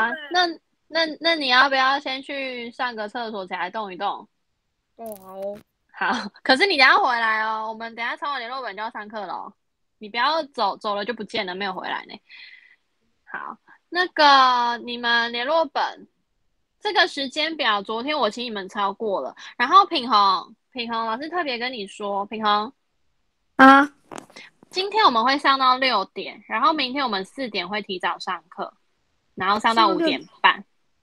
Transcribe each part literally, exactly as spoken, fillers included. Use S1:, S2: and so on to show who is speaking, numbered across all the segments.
S1: 啊，那那那你要不要先去上个厕所起来动一动？
S2: 哦，好哦。
S1: 好，可是你等一下回来哦，我们等一下抄完联络本就要上课了哦，你不要走走了就不见了，没有回来呢。好，那个你们联络本这个时间表，昨天我请你们抄过了。然后品宏，品宏老师特别跟你说，品宏，
S2: 啊，
S1: 今天我们会上到六点，然后明天我们四点会提早上课，然后上到五
S2: 上到六，
S1: 点半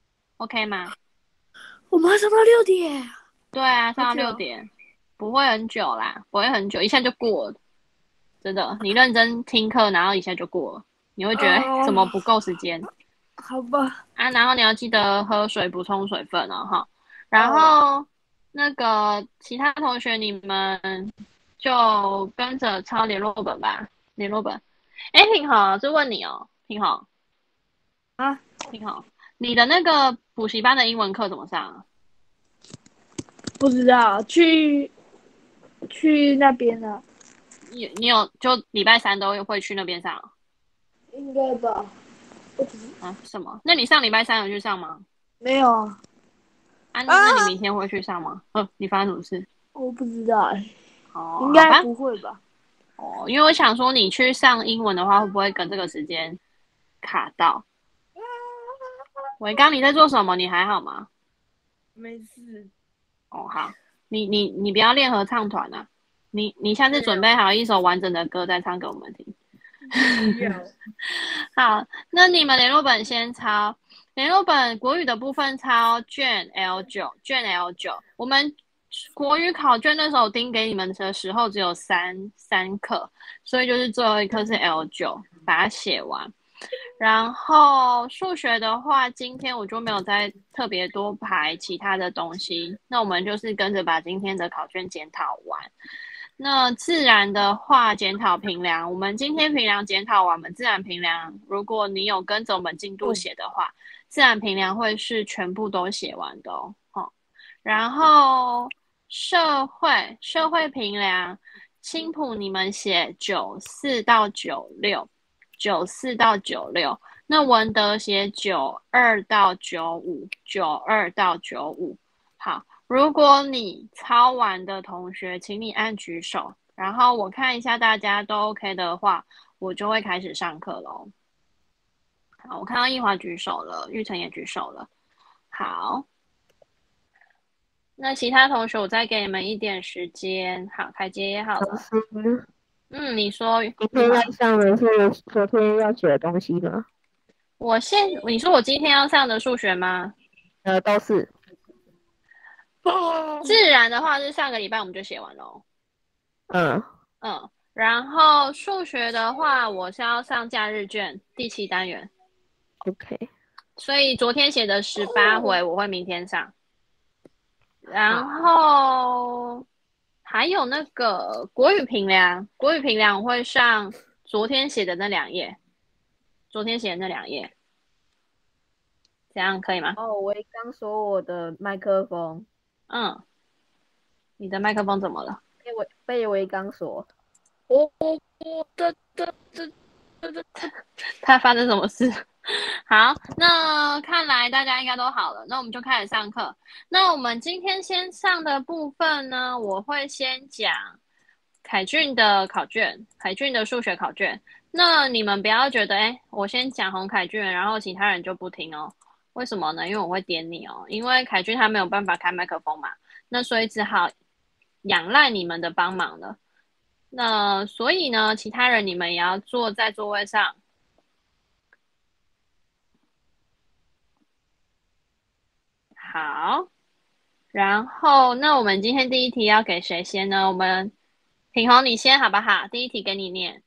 S1: ，OK 吗？
S2: 我们要上到六点，
S1: 对啊，上到六
S2: 好久。
S1: 点，不会很久啦，不会很久，一下就过了。真的，你认真听课，然后一下就过了，你会觉得怎么
S2: 哦，
S1: 不够时间
S2: 好吧。
S1: 啊？然后你要记得喝水，补充水分哦，哈。然
S2: 哦，
S1: 后那个其他同学，你们就跟着抄联络本吧，联络本。哎，平豪，就问你哦，平豪，
S2: 啊，
S1: 平豪，你的那个补习班的英文课怎么上啊？
S2: 不知道，去去那边了。
S1: 你你有就礼拜三都会去那边上
S2: 应该吧？我不知
S1: 啊？什么？那你上礼拜三有去上吗？
S2: 没有啊。
S1: 啊，
S2: 啊，
S1: 那你明天会去上吗？呃，你发生什么事？
S2: 我不知道哎，
S1: 哦，
S2: 应该
S1: 好吧。
S2: 不会吧？
S1: 哦，因为我想说，你去上英文的话，会不会跟这个时间卡到？伟刚，你在做什么？你还好吗？
S2: 没事。
S1: 哦，好，你你你不要练合唱团啊！你你下次
S2: 没有，
S1: 准备好一首完整的歌再唱给我们听。
S2: 不需要。
S1: 好，那你们联络本先抄，联络本国语的部分抄卷 L 九，卷 L 九。我们国语考卷那时候盯给你们的时候只有三三课，所以就是最后一课是 L 九，把它写完。然后数学的话，今天我就没有再特别多排其他的东西，那我们就是跟着把今天的考卷检讨完。那自然的话，检讨评量，我们今天评量检讨完，我们自然评量，如果你有跟着我们进度
S2: 哦，
S1: 写的话，自然评量会是全部都写完的哦。哦然后社会社会评量，青浦你们写九四到九六，九四到九六，那文德写九二到九五，九二到九五。好，如果你抄完的同学，请你按举手，然后我看一下大家都 OK 的话，我就会开始上课喽。好，我看到易华举手了，玉成也举手了。好，那其他同学我再给你们一点时间。好，凯杰也好了。
S2: 老师，
S1: 嗯，你说
S2: 今天要
S1: 玉华，
S2: 上的是昨天要写的东西吗？
S1: 我现你说我今天要上的数学吗？
S2: 呃，都是。
S1: 自然的话是上个礼拜我们就写完了。
S2: 嗯
S1: 嗯，然后数学的话，我是要上假日卷第七单元，
S2: ，OK。
S1: 所以昨天写的十八回我会明天上。然
S2: 好。
S1: 后还有那个国语评量，国语评量我会上昨天写的那两页，昨天写的那两页，这样可以吗？
S2: 哦，我刚说我的麦克风。
S1: 嗯，你的麦克风怎么了？
S2: 被我被我刚说。哦，的的的的的。
S1: 他发生什么事？好，那看来大家应该都好了，那我们就开始上课。那我们今天先上的部分呢，我会先讲凯俊的考卷，凯俊的数学考卷。那你们不要觉得，哎，我先讲洪凯俊，然后其他人就不听哦。为什么呢？因为我会点你哦，因为凯俊他没有办法开麦克风嘛，那所以只好仰赖你们的帮忙了。那所以呢，其他人你们也要坐在座位上。好，然后那我们今天第一题要给谁先呢？我们品宏你先好不好？第一题给你念。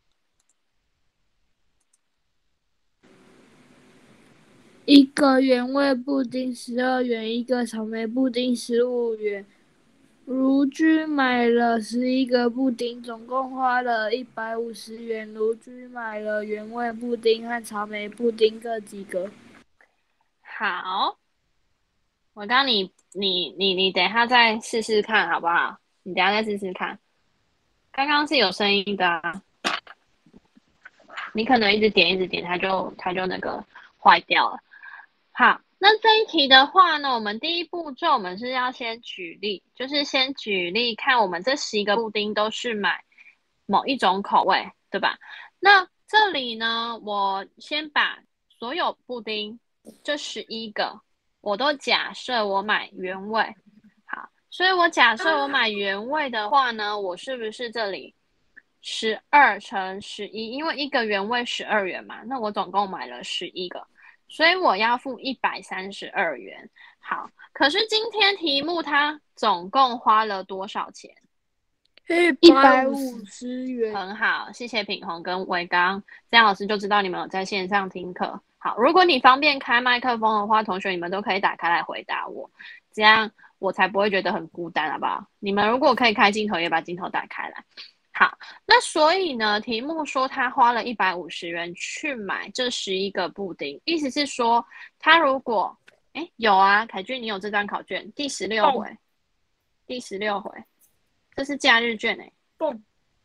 S2: 一个原味布丁十二元，一个草莓布丁十五元。卢军买了十一个布丁，总共花了一百五十元。卢军买了原味布丁和草莓布丁各几个？
S1: 好，我刚你你你你等一下再试试看好不好？你等一下再试试看。刚刚是有声音的啊，你可能一直点一直点，它就它就那个坏掉了。 好，那这一题的话呢，我们第一步骤我们是要先举例，就是先举例看我们这十一个布丁都是买某一种口味，对吧？那这里呢，我先把所有布丁这十一个，我都假设我买原味。好，所以我假设我买原味的话呢，我是不是这里十二乘十一？因为一个原味十二元嘛，那我总共买了十一个。所以我要付一百三十二元。好，可是今天题目它总共花了多少钱？
S2: 一百五十元。
S1: 很好，谢谢品红跟维刚，这样老师就知道你们有在线上听课。好，如果你方便开麦克风的话，同学你们都可以打开来回答我，这样我才不会觉得很孤单，好不好？你们如果可以开镜头，也把镜头打开来。好，那所以呢，题目说他花了一百五十元去买这十一个布丁，意思是说他如果，哎，有啊，凯俊，你有这张考卷，第十六回，第十六回，这是假日卷哎。
S2: 蹦。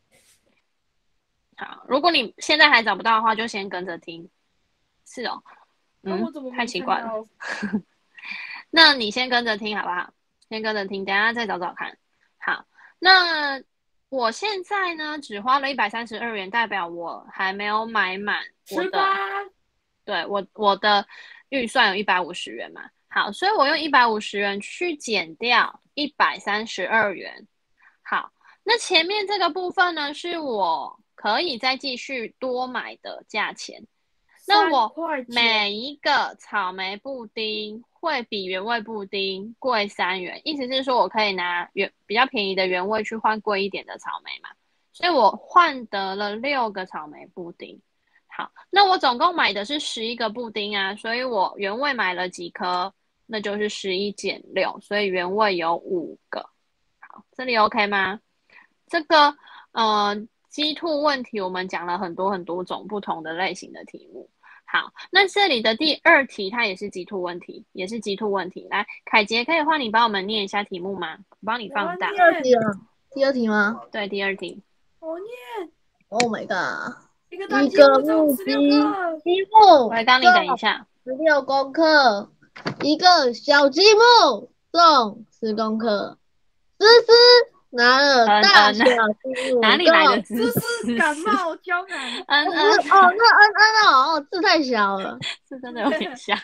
S1: 好，如果你现在还找不到的话，就先跟着听。是哦，嗯，太奇怪了。那你先跟着听好不好？先跟着听，等一下再找找看。好，那我现在呢，只花了一百三十二元，代表我还没有买满我的，对，我我的预算有一百五十元嘛。好，所以我用一百五十元去减掉一百三十二元。好，那前面这个部分呢，是我可以再继续多买的价钱。那我每一个草莓布丁会比原味布丁贵三元，意思是说我可以拿原比较便宜的原味去换贵一点的草莓嘛，所以我换得了六个草莓布丁。好，那我总共买的是十一个布丁啊，所以我原味买了几颗，那就是十一减六，所以原味有五个。好，这里 OK 吗？这个呃鸡兔问题我们讲了很多很多种不同的类型的题目。好，那这里的第二题它也是鸡兔问题，也是鸡兔问题。来，凯杰可以换你帮我们念一下题目吗？我帮你放大。
S3: 第二题了，第二题吗？
S1: 对，第二题。
S2: 我念。
S3: Oh my god！
S2: 一个
S3: 一个木鸡积木，
S1: 我来当你等一下。
S3: 十六公克，一个小积木重十公克。思思拿了大小积木，
S1: 哪里来的思
S2: 思？感冒交感。
S1: 嗯嗯。
S3: 哦，那嗯嗯哦，字太小了，
S1: 是真的有点像。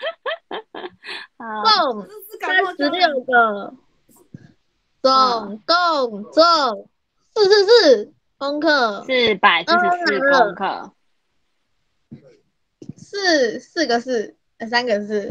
S3: 共三十六个，总共重四十四公克，
S1: 四百四十四公克。
S3: 四四个四，三个四。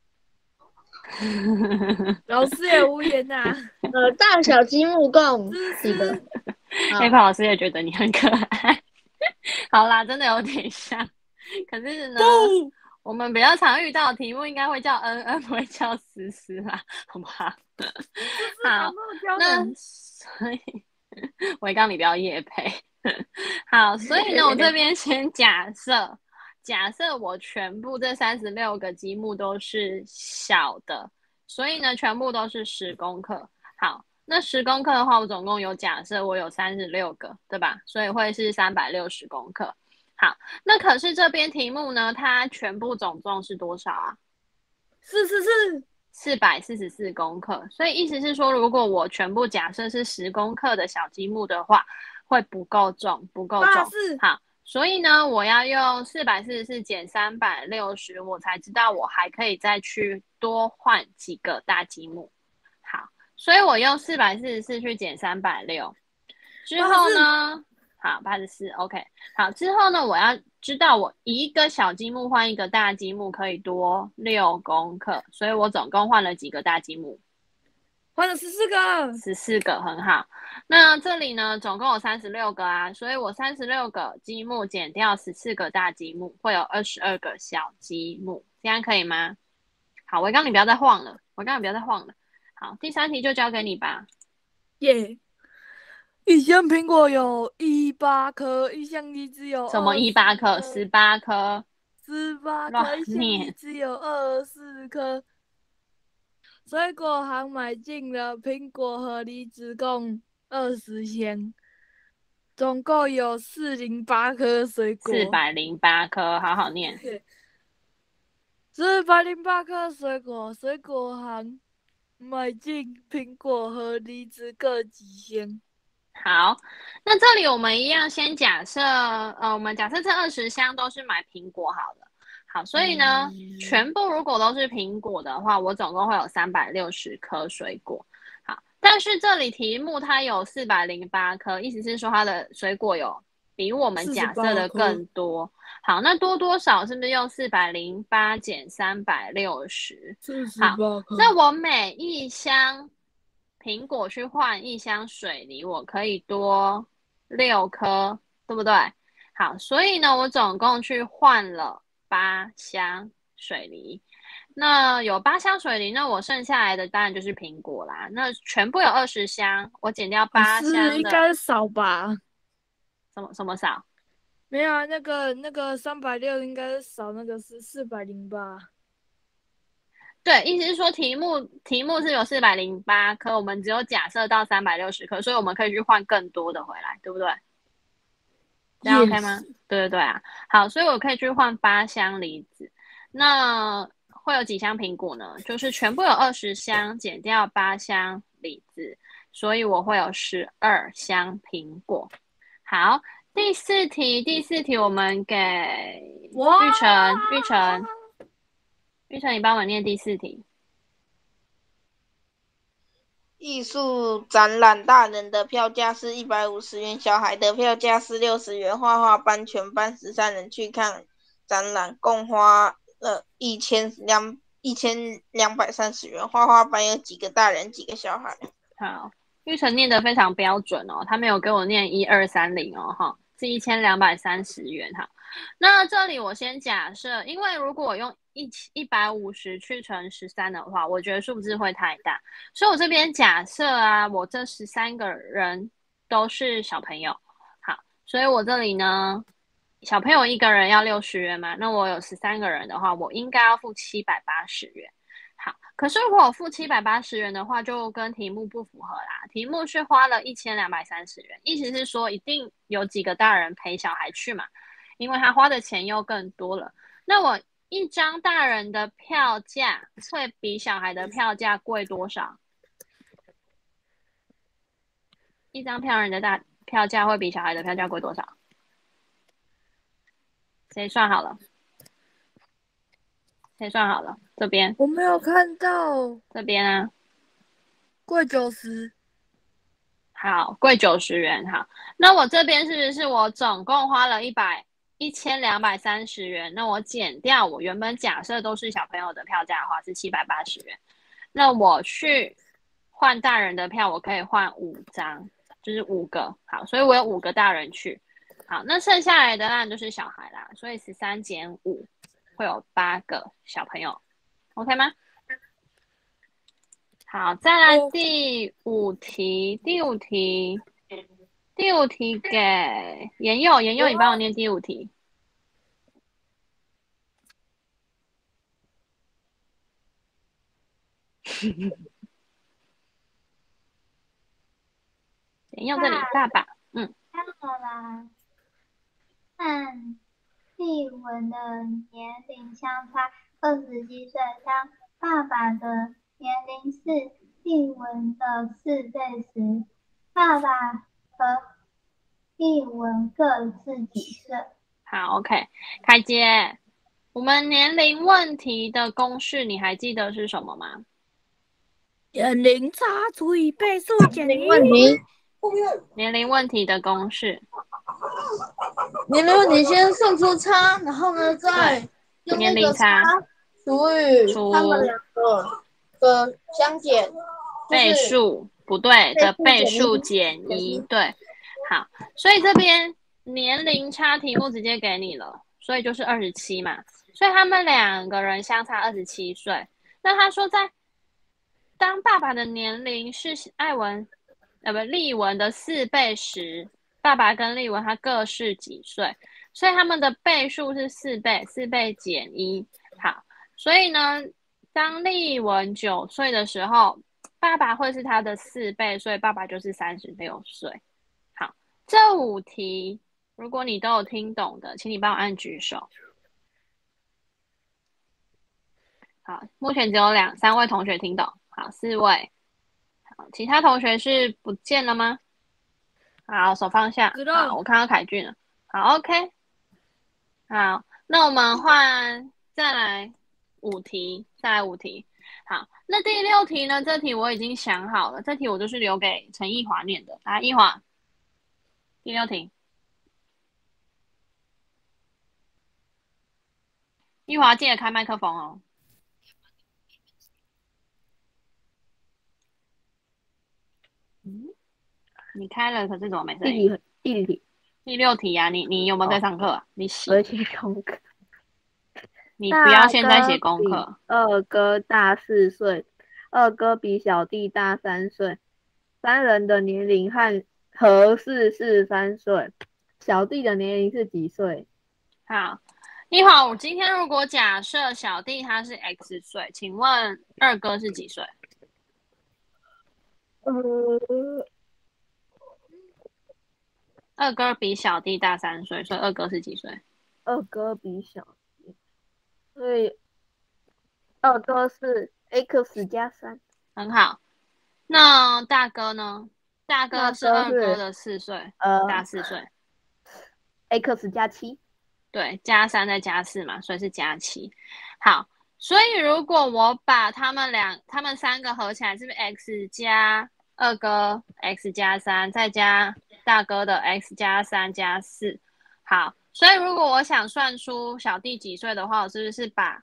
S2: 老师也无言呐、啊。
S3: 呃，大小积木共几个？
S1: 黑胖老师也觉得你很可爱。好啦，真的有点像。可是呢，我们比较常遇到的题目应该会叫恩恩，不会叫思思啦，好不好？好，那所以我刚你不要业配。好，所以呢，我这边先假设。假设我全部这三十六个积木都是小的，所以呢，全部都是十公克。好，那十公克的话，我总共有假设我有三十六个，对吧？所以会是三百六十公克。好，那可是这边题目呢，它全部总重是多少啊？
S2: 四十四，
S1: 四百四十四公克。所以意思是说，如果我全部假设是十公克的小积木的话，会不够重，不够重。好。所以呢，我要用四百四十四减三百六十，我才知道我还可以再去多换几个大积木。好，所以我用四百四十四去减三百六，之后呢，好，八十四 ，OK， 好，之后呢，我要知道我一个小积木换一个大积木可以多六公克，所以我总共换了几个大积木？
S2: 换了十四个，
S1: 十四个，很好。那这里呢，总共有三十六个啊，所以我三十六个积木减掉十四个大积木，会有二十二个小积木，这样可以吗？好，维刚你不要再晃了，维刚你不要再晃了。好，第三题就交给你吧。
S2: 耶、yeah ！一箱苹果有一八颗，一箱梨子有
S1: 什么一八颗？十八颗。
S2: 十八颗，一箱梨子有二十四颗。水果行买进了苹果和梨子共二十箱，总共有四零八颗水果。
S1: 四百零八颗，好好念。
S2: 四百零八颗水果，水果行买进苹果和梨子各几箱。
S1: 好，那这里我们一样先假设，呃，我们假设这二十箱都是买苹果好了。好，所以呢，
S2: 嗯、
S1: 全部如果都是苹果的话，我总共会有三百六十颗水果。好，但是这里题目它有四百零八颗，意思是说它的水果有比我们假设的更多。好，那多多少是不是用四百零八减三百六十？好，那我每一箱苹果去换一箱水梨，我可以多六颗，对不对？好，所以呢，我总共去换了八箱水梨。那有八箱水梨，那我剩下来的当然就是苹果啦。那全部有二十箱，我减掉八箱的，
S2: 应该少吧？
S1: 什么什么少？
S2: 没有啊，那个那个三百六应该是少，那个是四百零八。
S1: 对，意思是说题目题目是有四百零八颗，我们只有假设到三百六十颗，所以我们可以去换更多的回来，对不对？这样 OK 吗？ Yes. 对对对啊，好，所以我可以去换八箱梨子。那会有几箱苹果呢？就是全部有二十箱，减掉八箱梨子，所以我会有十二箱苹果。好，第四题，第四题我们给玉成，玉成，玉成，你帮我念第四题。
S4: 艺术展览大人的票价是一百五十元，小孩的票价是六十元。画画班全班十三人去看展览，共花了一千两一千两百三十元。画画班有几个大人，几个小孩？
S1: 好，玉成念得非常标准哦，他没有给我念一二三零哦，哈，是一千两百三十元哈。那这里我先假设，因为如果我用一一百五十去乘十三的话，我觉得数字会太大，所以我这边假设啊，我这十三个人都是小朋友。好，所以我这里呢，小朋友一个人要六十元嘛，那我有十三个人的话，我应该要付七百八十元。好，可是如果我付七百八十元的话，就跟题目不符合啦。题目是花了一千两百三十元，意思是说一定有几个大人陪小孩去嘛，因为他花的钱又更多了。那我一张大人的票价会比小孩的票价贵多少？一张票人的大票价会比小孩的票价贵多少？谁算好了？谁算好了？这边
S2: 我没有看到。
S1: 这边啊，
S2: 贵九十。
S1: 好，贵九十元。好，那我这边是不是我总共花了一百一千两百三十元？那我减掉我原本假设都是小朋友的票价的话是七百八十元。那我去换大人的票，我可以换五张，就是五个。好，所以我有五个大人去。好，那剩下来的当然就是小孩啦，所以十三减五会有八个小朋友 ，OK 吗？好，再来第五题，第五题，第五题给妍佑，妍佑，你帮我念第五题。妍佑这里，爸爸，嗯。
S5: 看好啦，和丽文的年龄相差二十几岁，当爸爸的年龄是丽文的四倍时，爸爸和丽文各是几岁？
S1: 好 ，OK， 凯姐，我们年龄问题的公式你还记得是什么吗？
S2: 年龄差除以倍数减一。
S3: 问题。
S1: 年龄问题的公式。
S3: 年龄问题先算出差，然后呢再用那个差除以他们两个的相减。
S1: 倍数不对的倍数减一，对，好，所以这边年龄差题目直接给你了，所以就是二十七嘛，所以他们两个人相差二十七岁。那他说在当爸爸的年龄是艾文呃不丽文的四倍时，爸爸跟丽文他各是几岁？所以他们的倍数是四倍，四倍减一。好，所以呢，当丽文九岁的时候，爸爸会是他的四倍，所以爸爸就是三十六岁。好，这五题如果你都有听懂的，请你帮我按举手。 好，目前只有两三位同学听懂。好，四位。好，其他同学是不见了吗？好，手放下。好，我看到凯俊了。好 ，OK。好，那我们换再来五题，再来五题。好，那第六题呢？这题我已经想好了，这题我就是留给陈奕华念的。来，奕华，第六题。奕华记得开麦克风哦。嗯，你开了，可是怎么没声音？
S6: 第几题？
S1: 第六题呀、啊，你你有没有在上课、啊？哦、你写。
S6: 我写功课。
S1: 你不要现在写功课。
S6: 二哥大四岁，二哥比小弟大三岁，三人的年龄和合适是三岁，小弟的年龄是几岁？
S1: 好，一华，我今天如果假设小弟他是 X 岁，请问二哥是几岁？
S6: 呃，
S1: 二哥比小弟大三岁，所以二哥是几岁？
S6: 二哥比小弟，所以二哥是 X 加三。
S1: 很好。那大哥呢？大哥是二哥的四岁，
S6: 呃，
S1: 大四岁。
S6: X 加七。
S1: 对，加三再加四嘛，所以是加七。好，所以如果我把他们两、他们三个合起来，是不是 X 加二哥 X 加三，再加大哥的 X 加三加四？好，所以如果我想算出小弟几岁的话，我是不是把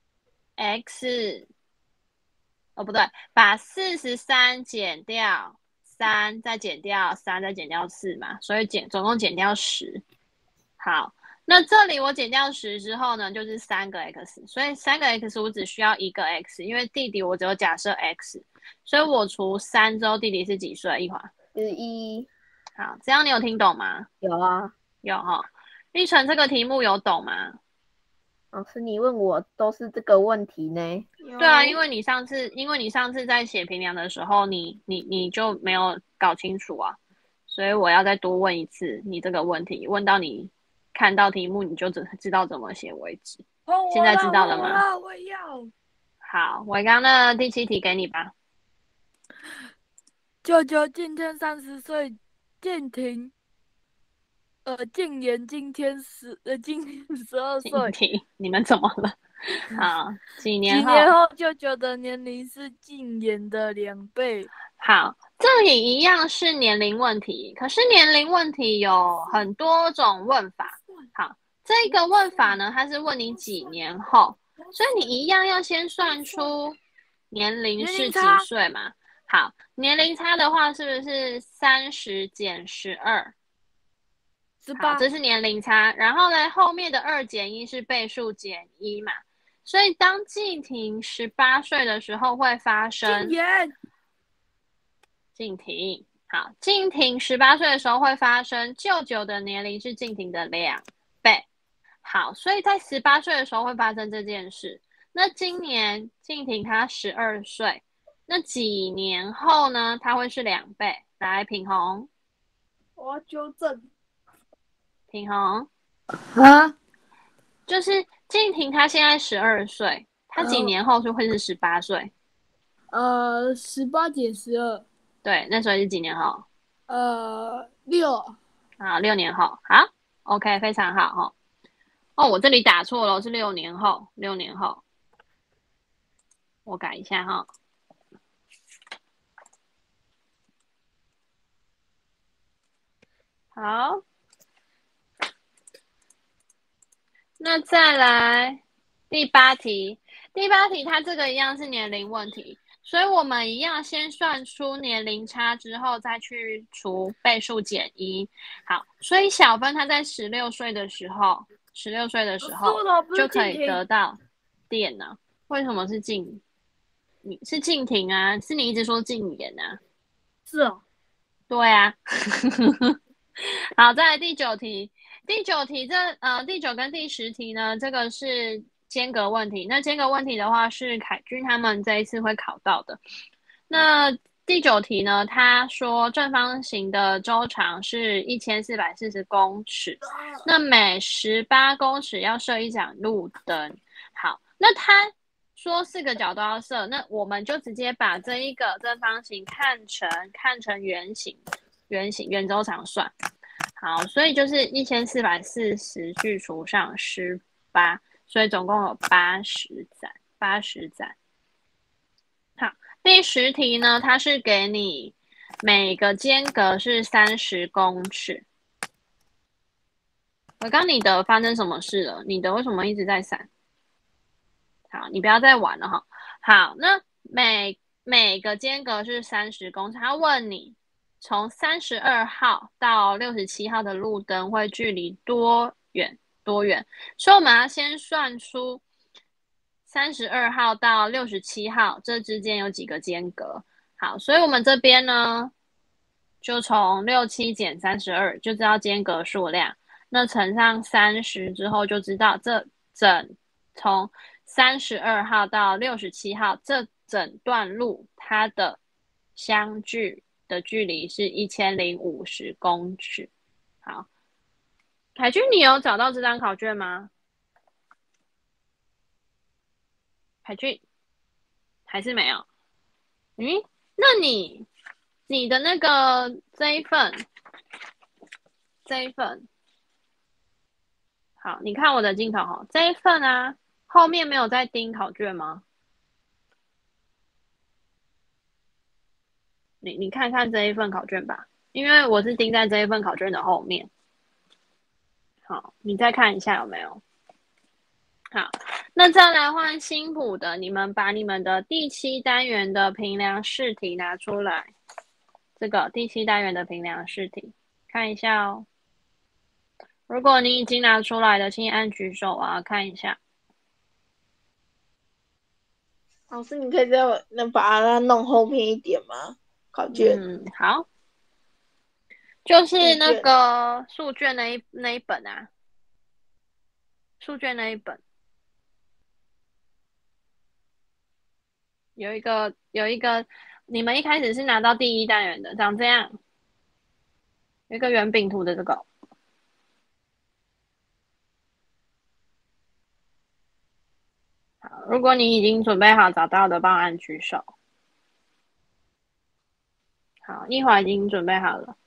S1: X 哦不对，把四十三减掉三，再减掉三，再减掉四嘛，所以减总共减掉十。好。那这里我减掉十之后呢，就是三个 x， 所以三个 x 我只需要一个 x， 因为弟弟我只有假设 x， 所以我除三之后，弟弟是几岁？一华
S6: 十一。
S1: 好，这样你有听懂吗？
S6: 有啊，
S1: 有哈、哦。玉成这个题目有懂吗？
S6: 老师，你问我都是这个问题呢？
S1: 对啊，因为你上次，因为你上次在写评量的时候，你你你就没有搞清楚啊，所以我要再多问一次你这个问题，问到你。看到题目你就只知道怎么写为止。现在知道了吗？
S2: 我要。
S1: 好，我刚刚的第七题给你吧。
S2: 舅舅今天三十岁，静婷，呃，静言今天十呃今年十二岁。
S1: 静婷，你们怎么了？好，几年后？
S2: 几年后舅舅的年龄是静言的两倍。
S1: 好，这里一样是年龄问题，可是年龄问题有很多种问法。好，这个问法呢，它是问你几年后，所以你一样要先算出年龄是几岁嘛？好，年龄差的话是不是三十减十二？好，这是年龄差。然后呢，后面的二减一是倍数减一嘛？所以当静婷十八岁的时候会发生。静婷，好，静婷十八岁的时候会发生，舅舅的年龄是静婷的两倍。好，所以在十八岁的时候会发生这件事。那今年静婷她十二岁，那几年后呢？她会是两倍。来，品红，
S2: 我要纠正。
S1: 品红，
S2: 啊，
S1: 就是静婷她现在十二岁，她几年后就会是十八岁。
S2: 呃，十八减十二。
S1: 对，那时候是几年后？
S2: 呃，六。
S1: 啊，六年后。好 ，OK， 非常好哈。哦，我这里打错了，是六年后，六年后，我改一下哈。好，那再来第八题，第八题它这个一样是年龄问题。所以我们一样先算出年龄差之后，再去除倍数减一。好，所以小芬她在十六岁的时候，十六岁的时候就可以得到电呢。为什么是静？你是静婷啊？是你一直说静言啊？
S2: 是哦。
S1: 对啊。好，再来第九题。第九题这呃第九跟第十题呢，这个是间隔问题。那间隔问题的话是凯君他们这一次会考到的。那第九题呢，他说正方形的周长是一千四百四十公尺，那每十八公尺要设一盏路灯。好，那他说四个角都要设，那我们就直接把这一个正方形看成看成圆形，圆形圆周长算。好，所以就是一千四百四十去除上十八，所以总共有八十载，八十载。好，第十题呢，它是给你每个间隔是三十公尺。我刚你的发生什么事了？你的为什么一直在闪？好，你不要再玩了哈。好，那每每个间隔是三十公尺，他问你从三十二号到六十七号的路灯会距离多远？多远？所以我们要先算出三十二号到六十七号这之间有几个间隔。好，所以我们这边呢，就从六七减三十二就知道间隔数量，那乘上三十之后就知道这整从三十二号到六十七号这整段路它的相距的距离是一千零五十公尺。好，凯君，你有找到这张考卷吗？凯君还是没有？嗯，那你你的那个这一份这一份，好，你看我的镜头哈，这一份啊。后面没有在盯考卷吗？你你看看这一份考卷吧，因为我是盯在这一份考卷的后面。好，你再看一下有没有？好，那再来换新谱的，你们把你们的第七单元的评量试题拿出来。这个第七单元的评量试题，看一下哦。如果你已经拿出来的，请按举手啊，看一下。
S4: 老师，你可以再能把它弄后面一点吗？考卷。
S1: 嗯，好，就是那个数卷那一那一本啊，数卷那一本有一个有一个，你们一开始是拿到第一单元的，长这样，有一个圆饼图的这个。好，如果你已经准备好找到的，帮我按举手。好，一会儿已经准备好了。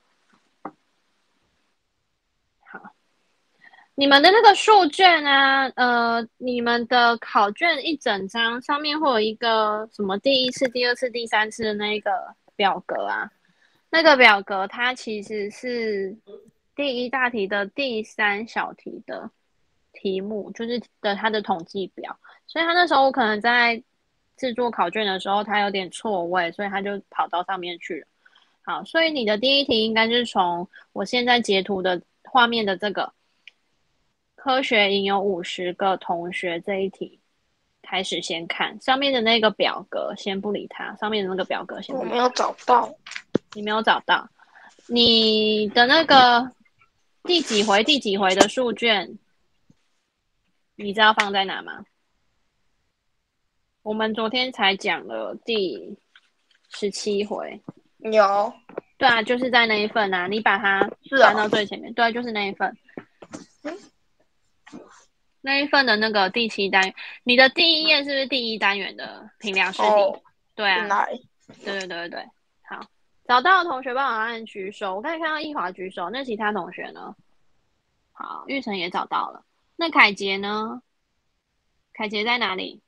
S1: 好，你们的那个数卷啊，呃，你们的考卷一整张上面会有一个什么第一次、第二次、第三次的那个表格啊，那个表格它其实是第一大题的第三小题的题目，就是的它的统计表。所以他那时候我可能在制作考卷的时候，他有点错位，所以他就跑到上面去了。好，所以你的第一题应该是从我现在截图的画面的这个科学营有五十个同学这一题开始先看上面的那个表格，先不理它，上面的那个表格先不理它。
S4: 我没有找到，
S1: 你没有找到你的那个第几回第几回的数卷，你知道放在哪吗？我们昨天才讲了第十七回，
S4: 有，
S1: 对啊，就是在那一份啊，你把它翻到最前面，对，就是那一份，
S4: 嗯，
S1: 那一份的那个第七单元，你的第一页是不是第一单元的评量试题？
S4: 哦，
S1: 对啊，
S4: 来，
S1: 对对对对对，好，找到的同学帮我按举手，我刚才看到一华举手，那其他同学呢？好，玉成也找到了，那凯杰呢？凯杰在哪里？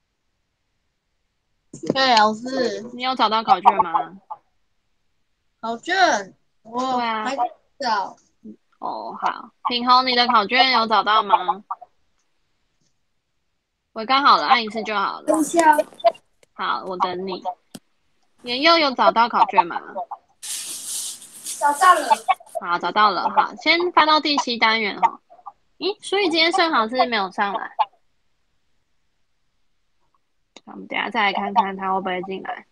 S3: 对，老师，
S1: 你有找到考卷吗？
S3: 考卷我
S1: 对啊
S3: 还找。
S1: 哦，好，品宏，你的考卷有找到吗？我刚好了，按一次就好了。
S2: 等一下，
S1: 好，我等你。妍佑有找到考卷吗？
S2: 找到了。
S1: 好，找到了。好，先翻到第七单元哈。咦，所以今天盛豪是没有上来。我们等一下再来看看他会不会进来。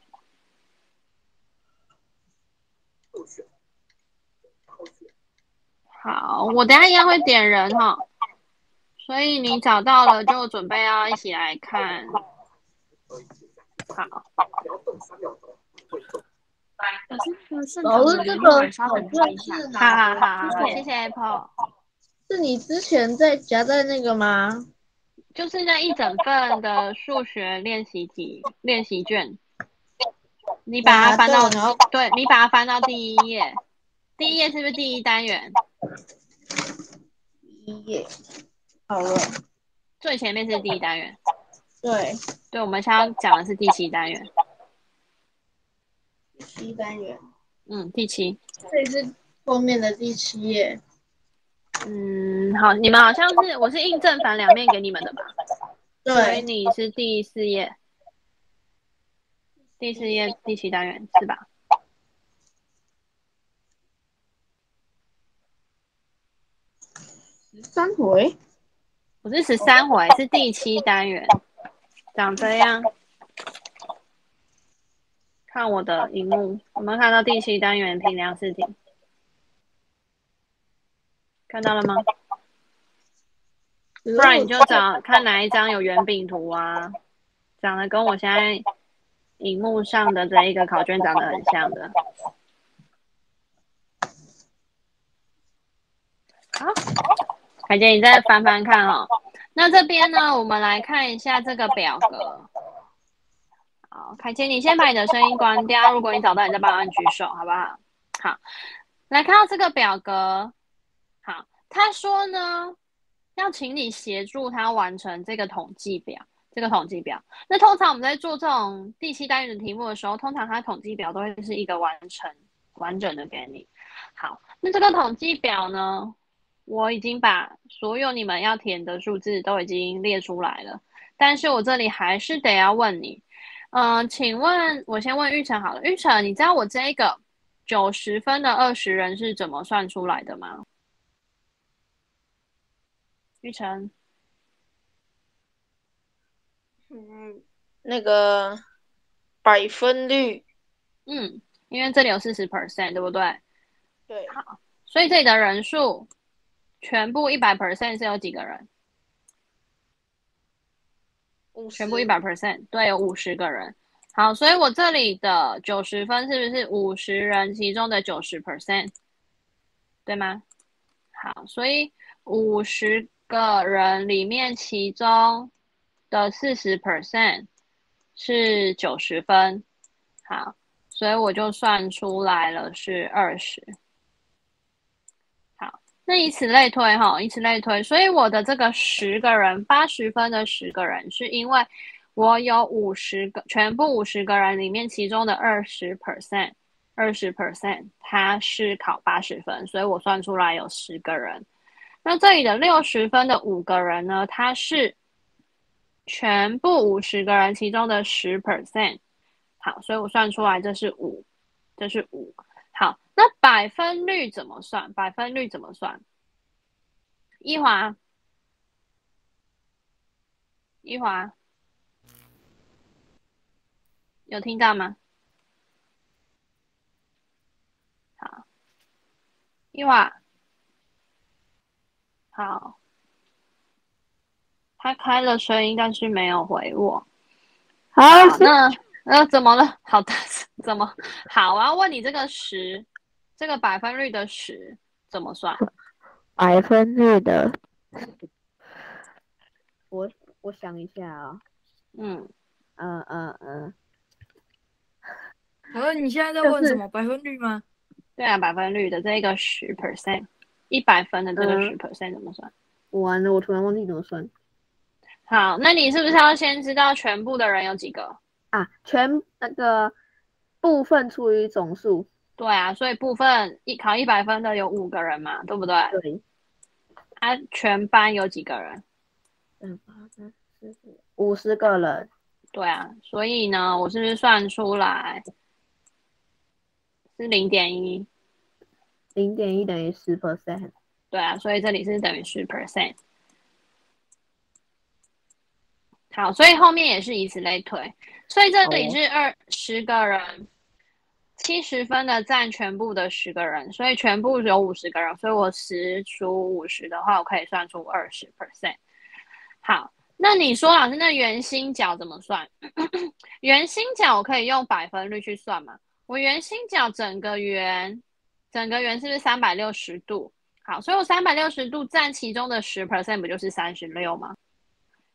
S1: 好，我等一下一样会点人哈，所以你找到了就准备要一起来看。好。
S3: 老师，这个考卷是
S1: 好
S3: 哪？
S1: 好好好，谢谢 Apple。
S3: 是你之前在夹在那个吗？
S1: 就是那一整份的数学练习题练习卷，你把它翻到，对，你把它翻到第一页，第一页是不是第一单元？
S3: 第一页，好了，
S1: 最前面是第一单元。
S3: 对，
S1: 对，我们现在讲的是第七单元。
S3: 第七单元，
S1: 嗯，第七。
S3: 这里是后面的第七页。
S1: 嗯，好，你们好像是我是印正反两面给你们的吧？
S3: 对，
S1: 所以你是第四页，第四页第七单元是吧？
S3: 十三回，
S1: 我是十三回，是第七单元，长这样。看我的荧幕，有没有看到第七单元评量试题？看到了吗？不然你就找看哪一张有圆饼图啊，长得跟我现在荧幕上的这一个考卷长得很像的。好，凯姐，你再翻翻看哦。那这边呢，我们来看一下这个表格。好，凯姐，你先把你的声音关掉，如果你找到，你再帮我按举手，好不好？好，来看到这个表格。好，他说呢，要请你协助他完成这个统计表。这个统计表，那通常我们在做这种第七单元的题目的时候，通常它统计表都会是一个完成完整的给你。好，那这个统计表呢，我已经把所有你们要填的数字都已经列出来了，但是我这里还是得要问你，嗯、呃，请问我先问玉成好了，玉成，你知道我这个九十分的二十人是怎么算出来的吗？玉成，
S4: 嗯，那个百分率，
S1: 嗯，因为这里有四十 percent， 对不对？
S4: 对，
S1: 好，所以这里的人数全部一百 percent 是有几个人？全部一百 percent， 对，有五十个人。好，所以我这里的九十分是不是五十人其中的九十 percent， 对吗？好，所以五十个人里面其中的四十 percent 是九十分。好，所以我就算出来了是二十。好，那以此类推哈，以此类推，所以我的这个十个人，八十分的十个人，是因为我有五十个，全部五十个人里面，其中的二十 percent， 二十 percent 他是考八十分，所以我算出来有十个人。那这里的六十分的五个人呢，他是全部五十个人其中的十 percent。好，所以我算出来这是五，这是五。好，那百分率怎么算？百分率怎么算？一华，一华，有听到吗？好，一华，好，他开了声音，但是没有回我。好，那呃怎么了？好的，怎么？好，我要问你这个十，这个百分率的十怎么算？
S6: 百分率的，我我想一下啊、哦，
S1: 嗯
S6: 嗯嗯嗯，
S2: 然后你现在在问什么、就是、百分率吗？
S1: 对啊，百分率的这个十 percent， 一百分的这个十 percent 怎么算？
S6: 完了，我突然忘记怎么算。
S1: 好，那你是不是要先知道全部的人有几个
S6: 啊？全那个部分除以总数。
S1: 对啊，所以部分一考一百分的有五个人嘛，对不对？
S6: 对。
S1: 啊，全班有几个人？
S6: 嗯，八三四四五十个人。
S1: 对啊，所以呢，我是不是算出来是零点一？
S6: 零点一等于十 percent。
S1: 对啊，所以这里是等于十 percent。好，所以后面也是以此类推，所以这里是二十个人，七十分的占全部的十个人，所以全部有五十个人，所以我十除五十的话，我可以算出二十 percent。好，那你说老师，那圆心角怎么算？圆心角我可以用百分率去算嘛？我圆心角整个圆，整个圆是不是三百六十度？好，所以我三百六十度占其中的十 percent 不就是三十六吗？好，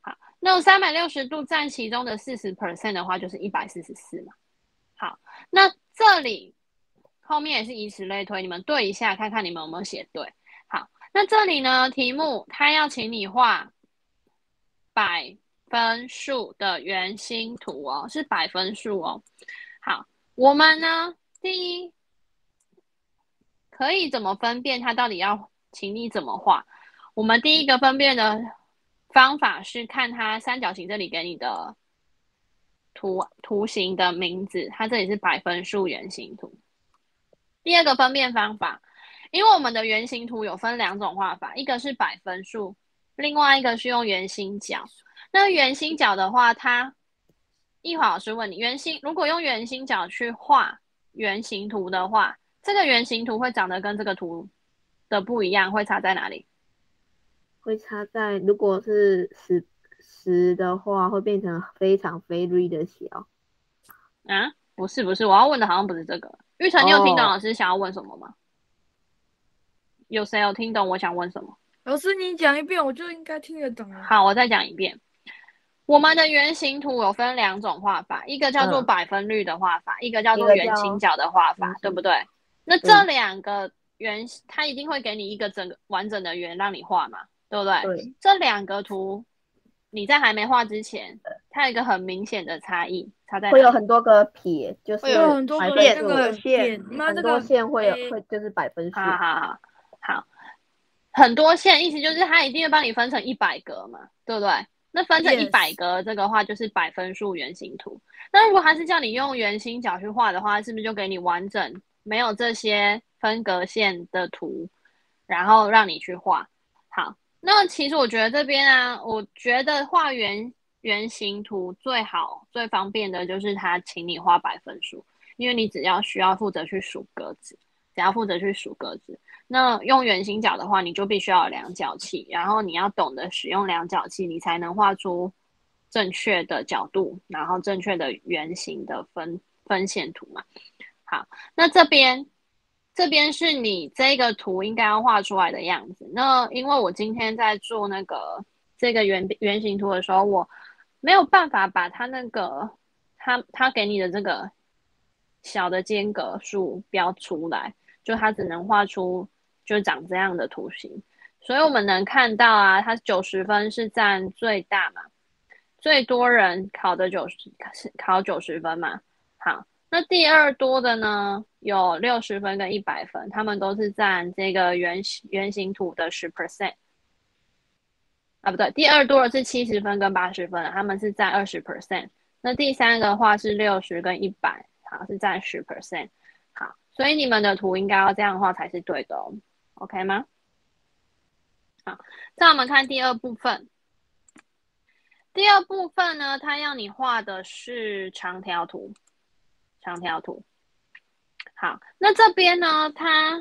S1: 那三百六十度占其中的 百分之四十 的话，就是一百四十四嘛。好，那这里后面也是以此类推，你们对一下，看看你们有没有写对。好，那这里呢，题目它要请你画百分数的圆心图哦，是百分数哦。好，我们呢，第一可以怎么分辨它到底要请你怎么画？我们第一个分辨的方法是看它三角形这里给你的图图形的名字，它这里是百分数圆形图。第二个分辨方法，因为我们的圆形图有分两种画法，一个是百分数，另外一个是用圆心角。那圆心角的话，它一华老师问你，圆心如果用圆心角去画圆形图的话，这个圆形图会长得跟这个图的不一样，会差在哪里？
S6: 会差在如果是十十的话，会变成非常 very 的小。
S1: 啊，不是不是，我要问的好像不是这个。玉成，你有听懂老师想要问什么吗？哦、有谁有听懂我想问什么？
S2: 老师，你讲一遍，我就应该听得懂了。
S1: 好，我再讲一遍。我们的圆形图有分两种画法，一个叫做百分率的画法，嗯、一个叫做圆心角的画法，对不对？那这两个圆，它一定会给你一个整个完整的圆让你画嘛，对不对？
S6: 对。
S1: 这两个图，你在还没画之前，它有一个很明显的差异，差在哪里？
S6: 会有很多个撇，就是
S2: 会有很多个那个线，
S6: 很多线会有会就是百分数。
S1: 好好好好，很多线意思就是它一定会帮你分成一百格嘛，对不对？那分成一百格，这个话就是百分数圆形图。那如果它是叫你用圆心角去画的话，是不是就给你完整没有这些分隔线的图，然后让你去画？好，那其实我觉得这边啊，我觉得画圆圆形图最好最方便的就是它请你画百分数，因为你只要需要负责去数格子，只要负责去数格子。那用圆心角的话，你就必须要有量角器，然后你要懂得使用量角器，你才能画出正确的角度，然后正确的圆形的分分线图嘛。好，那这边这边是你这个图应该要画出来的样子。那因为我今天在做那个这个圆圆形图的时候，我没有办法把它那个它它给你的这个小的间隔数标出来，就它只能画出就长这样的图形，所以我们能看到啊，它九十分是占最大嘛，最多人考的九十考九十分嘛。好，那第二多的呢，有六十分跟一百分，他们都是占这个圆圆形图的 百分之十 啊，不对，第二多的是七十分跟八十分，他们是占 百分之二十。那第三个的话是六十跟一百，好，是占 百分之十。好，所以你们的图应该要这样画才是对的哦。OK 吗？好，再我们看第二部分。第二部分呢，它要你画的是长条图，长条图。好，那这边呢，它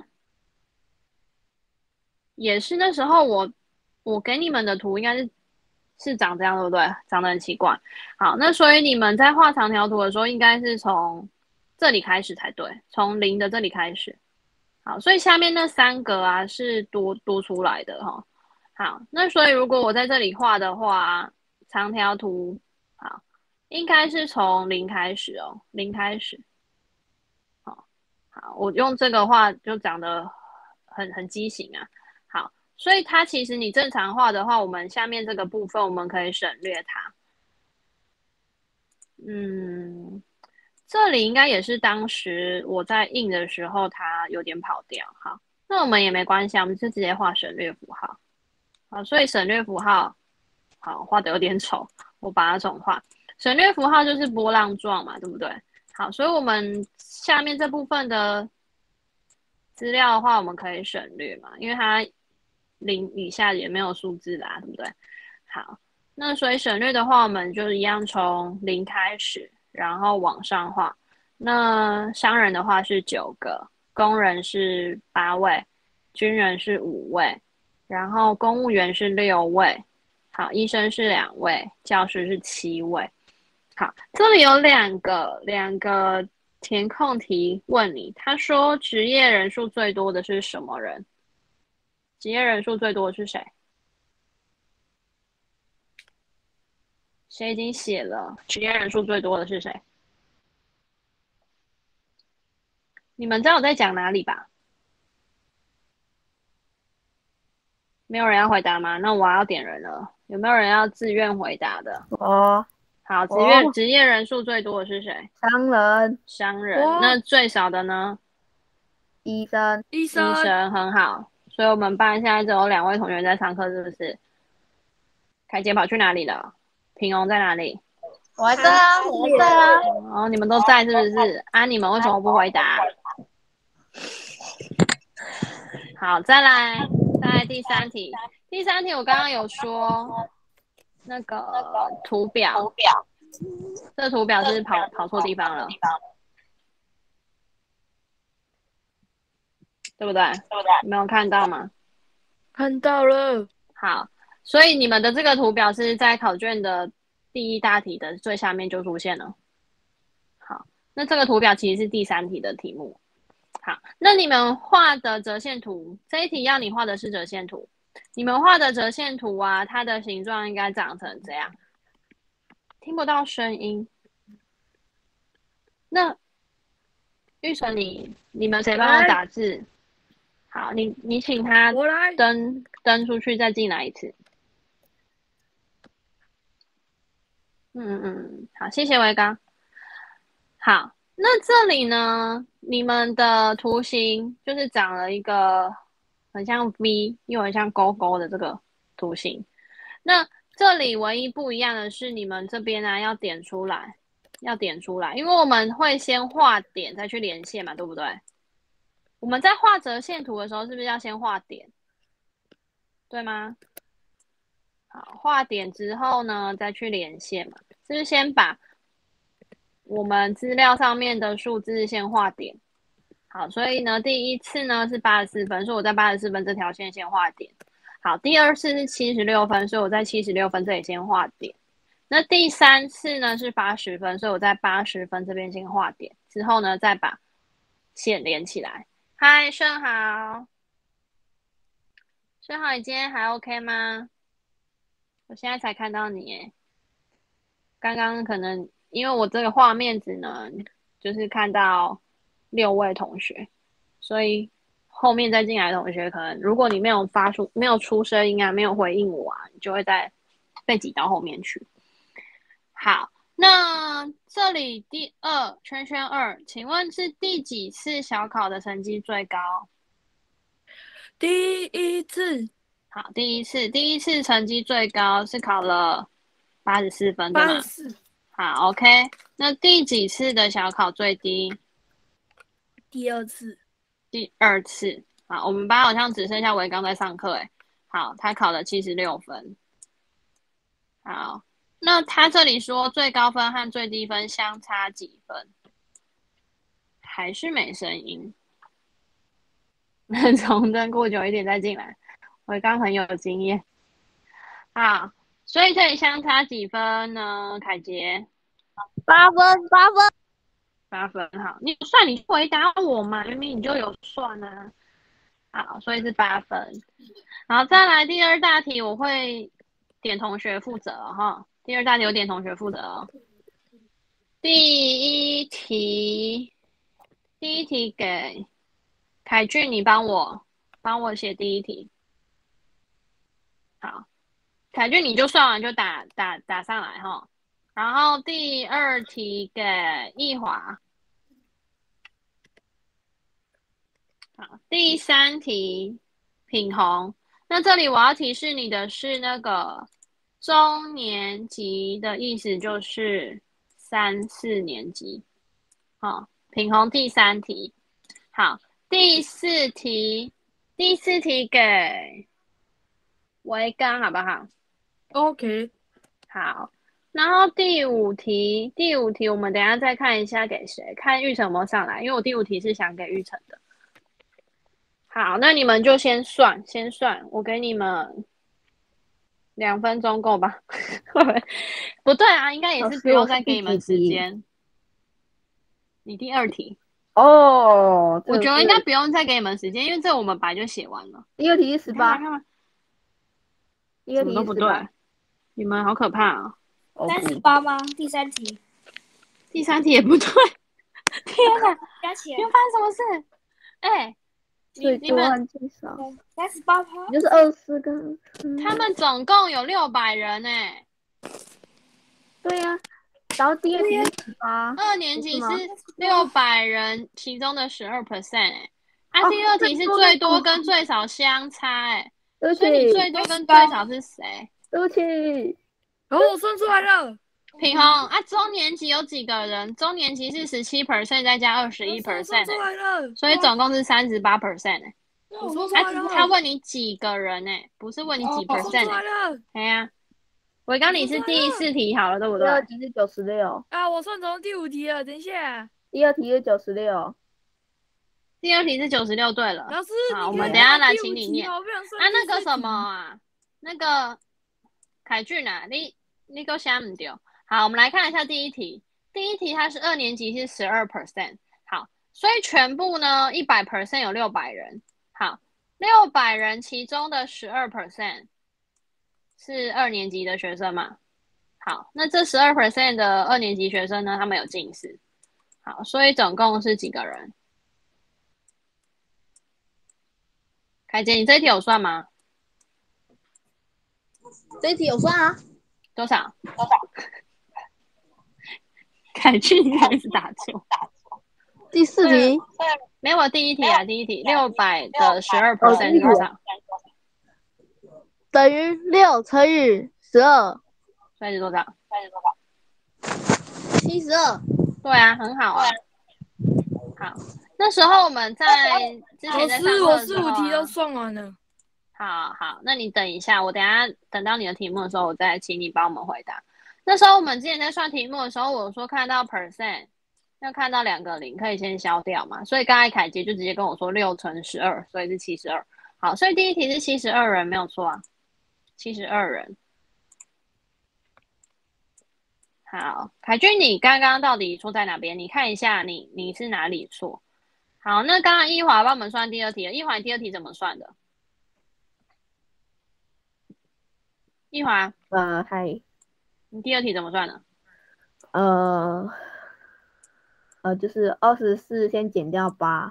S1: 也是那时候我我给你们的图应该是是长这样，对不对？长得很奇怪。好，那所以你们在画长条图的时候，应该是从这里开始才对，从零的这里开始。好，所以下面那三格啊是多多出来的哈、哦。好，那所以如果我在这里画的话，长条图，好，应该是从零开始哦，零开始。好，好，我用这个画就长得很很畸形啊。好，所以它其实你正常画的话，我们下面这个部分我们可以省略它。嗯。这里应该也是当时我在印的时候，它有点跑掉。好，那我们也没关系，我们就直接画省略符号。好，所以省略符号，好，画的有点丑，我把它重画。省略符号就是波浪状嘛，对不对？好，所以我们下面这部分的资料的话，我们可以省略嘛，因为它零以下也没有数字啦，对不对？好，那所以省略的话，我们就一样从零开始。然后往上画，那商人的话是九个，工人是八位，军人是五位，然后公务员是六位，好，医生是两位，教师是七位。好，这里有两个两个填空题问你，他说职业人数最多的是什么人？职业人数最多的是谁？ 谁已经写了？实验人数最多的是谁？你们知道我在讲哪里吧？没有人要回答吗？那我要点人了。有没有人要自愿回答的？
S6: 我
S1: 好，职业职业人数最多的是谁？
S6: 商人。
S1: 商人。那最少的呢？
S6: 医生。
S2: 医生。
S1: 医生很好。所以我们班现在只有两位同学在上课，是不是？凯杰跑去哪里了？平荣在哪里？
S3: 我还在啊，我还在啊。
S1: 哦，你们都在是不是？啊，你们为什么不回答？好，再来，再来第三题。第三题我刚刚有说那个图表，图表，这图表是跑跑错地方了，对不对？对不对？你没有看到吗？
S2: 看到了。
S1: 好，所以你们的这个图表是在考卷的第一大题的最下面就出现了。好，那这个图表其实是第三题的题目。好，那你们画的折线图，这一题要你画的是折线图。你们画的折线图啊，它的形状应该长成这样。听不到声音。那玉成你，你们谁帮我打字？好，你你请他登登出去，再进来一次。嗯嗯，好，谢谢维刚。好，那这里呢，你们的图形就是长了一个很像 V 又很像勾勾的这个图形。那这里唯一不一样的是，你们这边呢要点出来，要点出来，因为我们会先画点再去连线嘛，对不对？我们在画折线图的时候，是不是要先画点？对吗？好，画点之后呢，再去连线嘛，就是先把我们资料上面的数字先画点。好，所以呢，第一次呢是八十四分，所以我在八十四分这条线先画点。好，第二次是七十六分，所以我在七十六分这里先画点。那第三次呢是八十分，所以我在八十分这边先画点，之后呢再把线连起来。嗨，盛豪，盛豪，你今天还 OK 吗？我现在才看到你耶，刚刚可能因为我这个画面只能就是看到六位同学，所以后面再进来的同学，可能如果你没有发出没有出声音啊，没有回应我啊，你就会再被挤到后面去。好，那这里第二圈圈二，请问是第几次小考的成绩最高？
S2: 第一次。
S1: 好，第一次，第一次成绩最高是考了八十四分，对吗？
S2: 八十四。
S1: 好 ，OK。那第几次的小考最低？
S2: 第二次。
S1: 第二次。好，我们班好像只剩下维刚在上课，哎，好，他考了七十六分。好，那他这里说最高分和最低分相差几分？还是没声音。从灯过久一点再进来。我刚很有经验，好，所以这里相差几分呢？凯杰，
S3: 八分，八分，
S1: 八分。好，你算你回答我嘛，明明你就有算啊。好，所以是八分。好，再来第二大题，我会点同学负责哈。第二大题我点同学负责哦。第一题，第一题给凯俊，你帮我帮我写第一题。好，凯俊你就算完就打打打上来哈。然后第二题给易华。好，第三题品红。那这里我要提示你的是那个中年级的意思就是三四年级。好，品红第三题。好，第四题，第四题给维刚好不好
S2: ？OK，
S1: 好。然后第五题，第五题我们等一下再看一下给谁，看玉成有没有上来，因为我第五题是想给玉成的。好，那你们就先算，先算，我给你们两分钟够吧？不对啊，应该也是不用再给你们时间。你第二题
S6: 哦，
S1: 我觉得应该不用再给你们时间，因为这我们本来就写完了。
S6: 第二题是十八，
S1: 第二题都不对，你们好可怕啊！
S2: 三十八吗？第三题，
S1: 第三题也不对。天哪，
S2: 加起来
S1: 你们发生什么事？哎、你
S6: 最多
S1: 你们
S6: 和最少，
S2: 三十八趴，
S6: 就是二十跟
S1: 他们总共有六百人哎、
S6: 对呀、啊，然后第二题是十八，
S1: 二年级是
S6: 吗？
S1: 六百人，其中的十二 percent 哎，啊，
S6: 哦
S1: 第二题是最多跟最少相差哎、
S6: 对不
S1: 所以你
S6: 起，
S1: 最多跟最少是谁？
S6: 对不起，
S2: 然后我算出来了，
S1: 平衡啊，中年级有几个人？中年级是十七 percent 再加二十一 percent
S2: 出来了，
S1: 所以总共是三十八 percent 哎。
S2: 我说出
S1: 啊
S2: 来了，，
S1: 他问你几个人哎、不是问你几 percent 哎、
S2: 了，
S1: 哎呀，伟刚你是第四题好了，对不对？
S6: 第二题是九十六，
S2: 啊，我算成第五题了，等一下，
S6: 第二题是九十六，
S1: 第二题是九十六，对了。
S2: 老师，
S1: 好，我
S2: 你可以
S1: 们等一下来
S2: 让第五题
S1: 请你念。啊，
S2: 哦不然算
S1: 那个什
S2: 第四题
S1: 么啊，那个凯俊啊，你你给我想唔对。好，我们来看一下第一题。第一题它是二年级是十二 percent， 好，所以全部呢一百 percent 有六百人，好，六百人其中的十二 percent 是二年级的学生嘛？好，那这十二 percent 的二年级学生呢，他们有近视，好，所以总共是几个人？凯杰，你这一题有算吗？
S3: 这一题有算啊？
S1: 多少？多少？凯俊应该是打错。
S3: 第四题
S1: 没有，第一题啊，第一题六百的十二 percent 是多少？
S3: 等于六乘以十二，
S1: 所以是多少？
S3: 七十二。
S1: 对啊，很好啊。好，那时候我们在之前在上课的时候、啊，
S2: 算完了。
S1: 好好，那你等一下，我等一下等到你的题目的时候，我再请你帮我们回答。那时候我们之前在算题目的时候，我说看到 percent 要看到两个零，可以先消掉嘛，所以刚才凯杰就直接跟我说六乘十二，所以是七十二。好，所以第一题是七十二人，没有错啊，七十二人。好，凯君，你刚刚到底错在哪边？你看一下你，你是哪里错？好，那刚刚一华帮我们算第二题了，一华第二题怎么算的？一华，
S6: 呃，嗨，
S1: 你第二题怎么算的？
S6: 呃，呃，就是二十四先减掉八，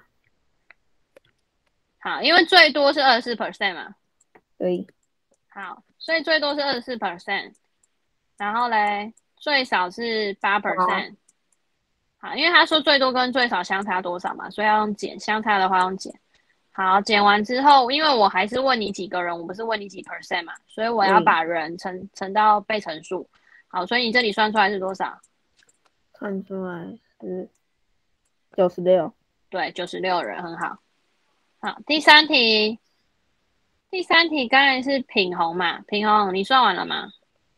S1: 好，因为最多是二十四 percent 嘛。
S6: 对，
S1: 好，所以最多是二十四 percent， 然后嘞，最少是八 percent。好，因为他说最多跟最少相差多少嘛，所以要用减，相差的话用减。好，减完之后，因为我还是问你几个人，我不是问你几 percent 嘛，所以我要把人乘乘到被乘数。好，所以你这里算出来是多少？
S6: 算出来是九十六。
S1: 对，九十六人，很好。好，第三题，第三题刚才是品红嘛，品红，你算完了吗？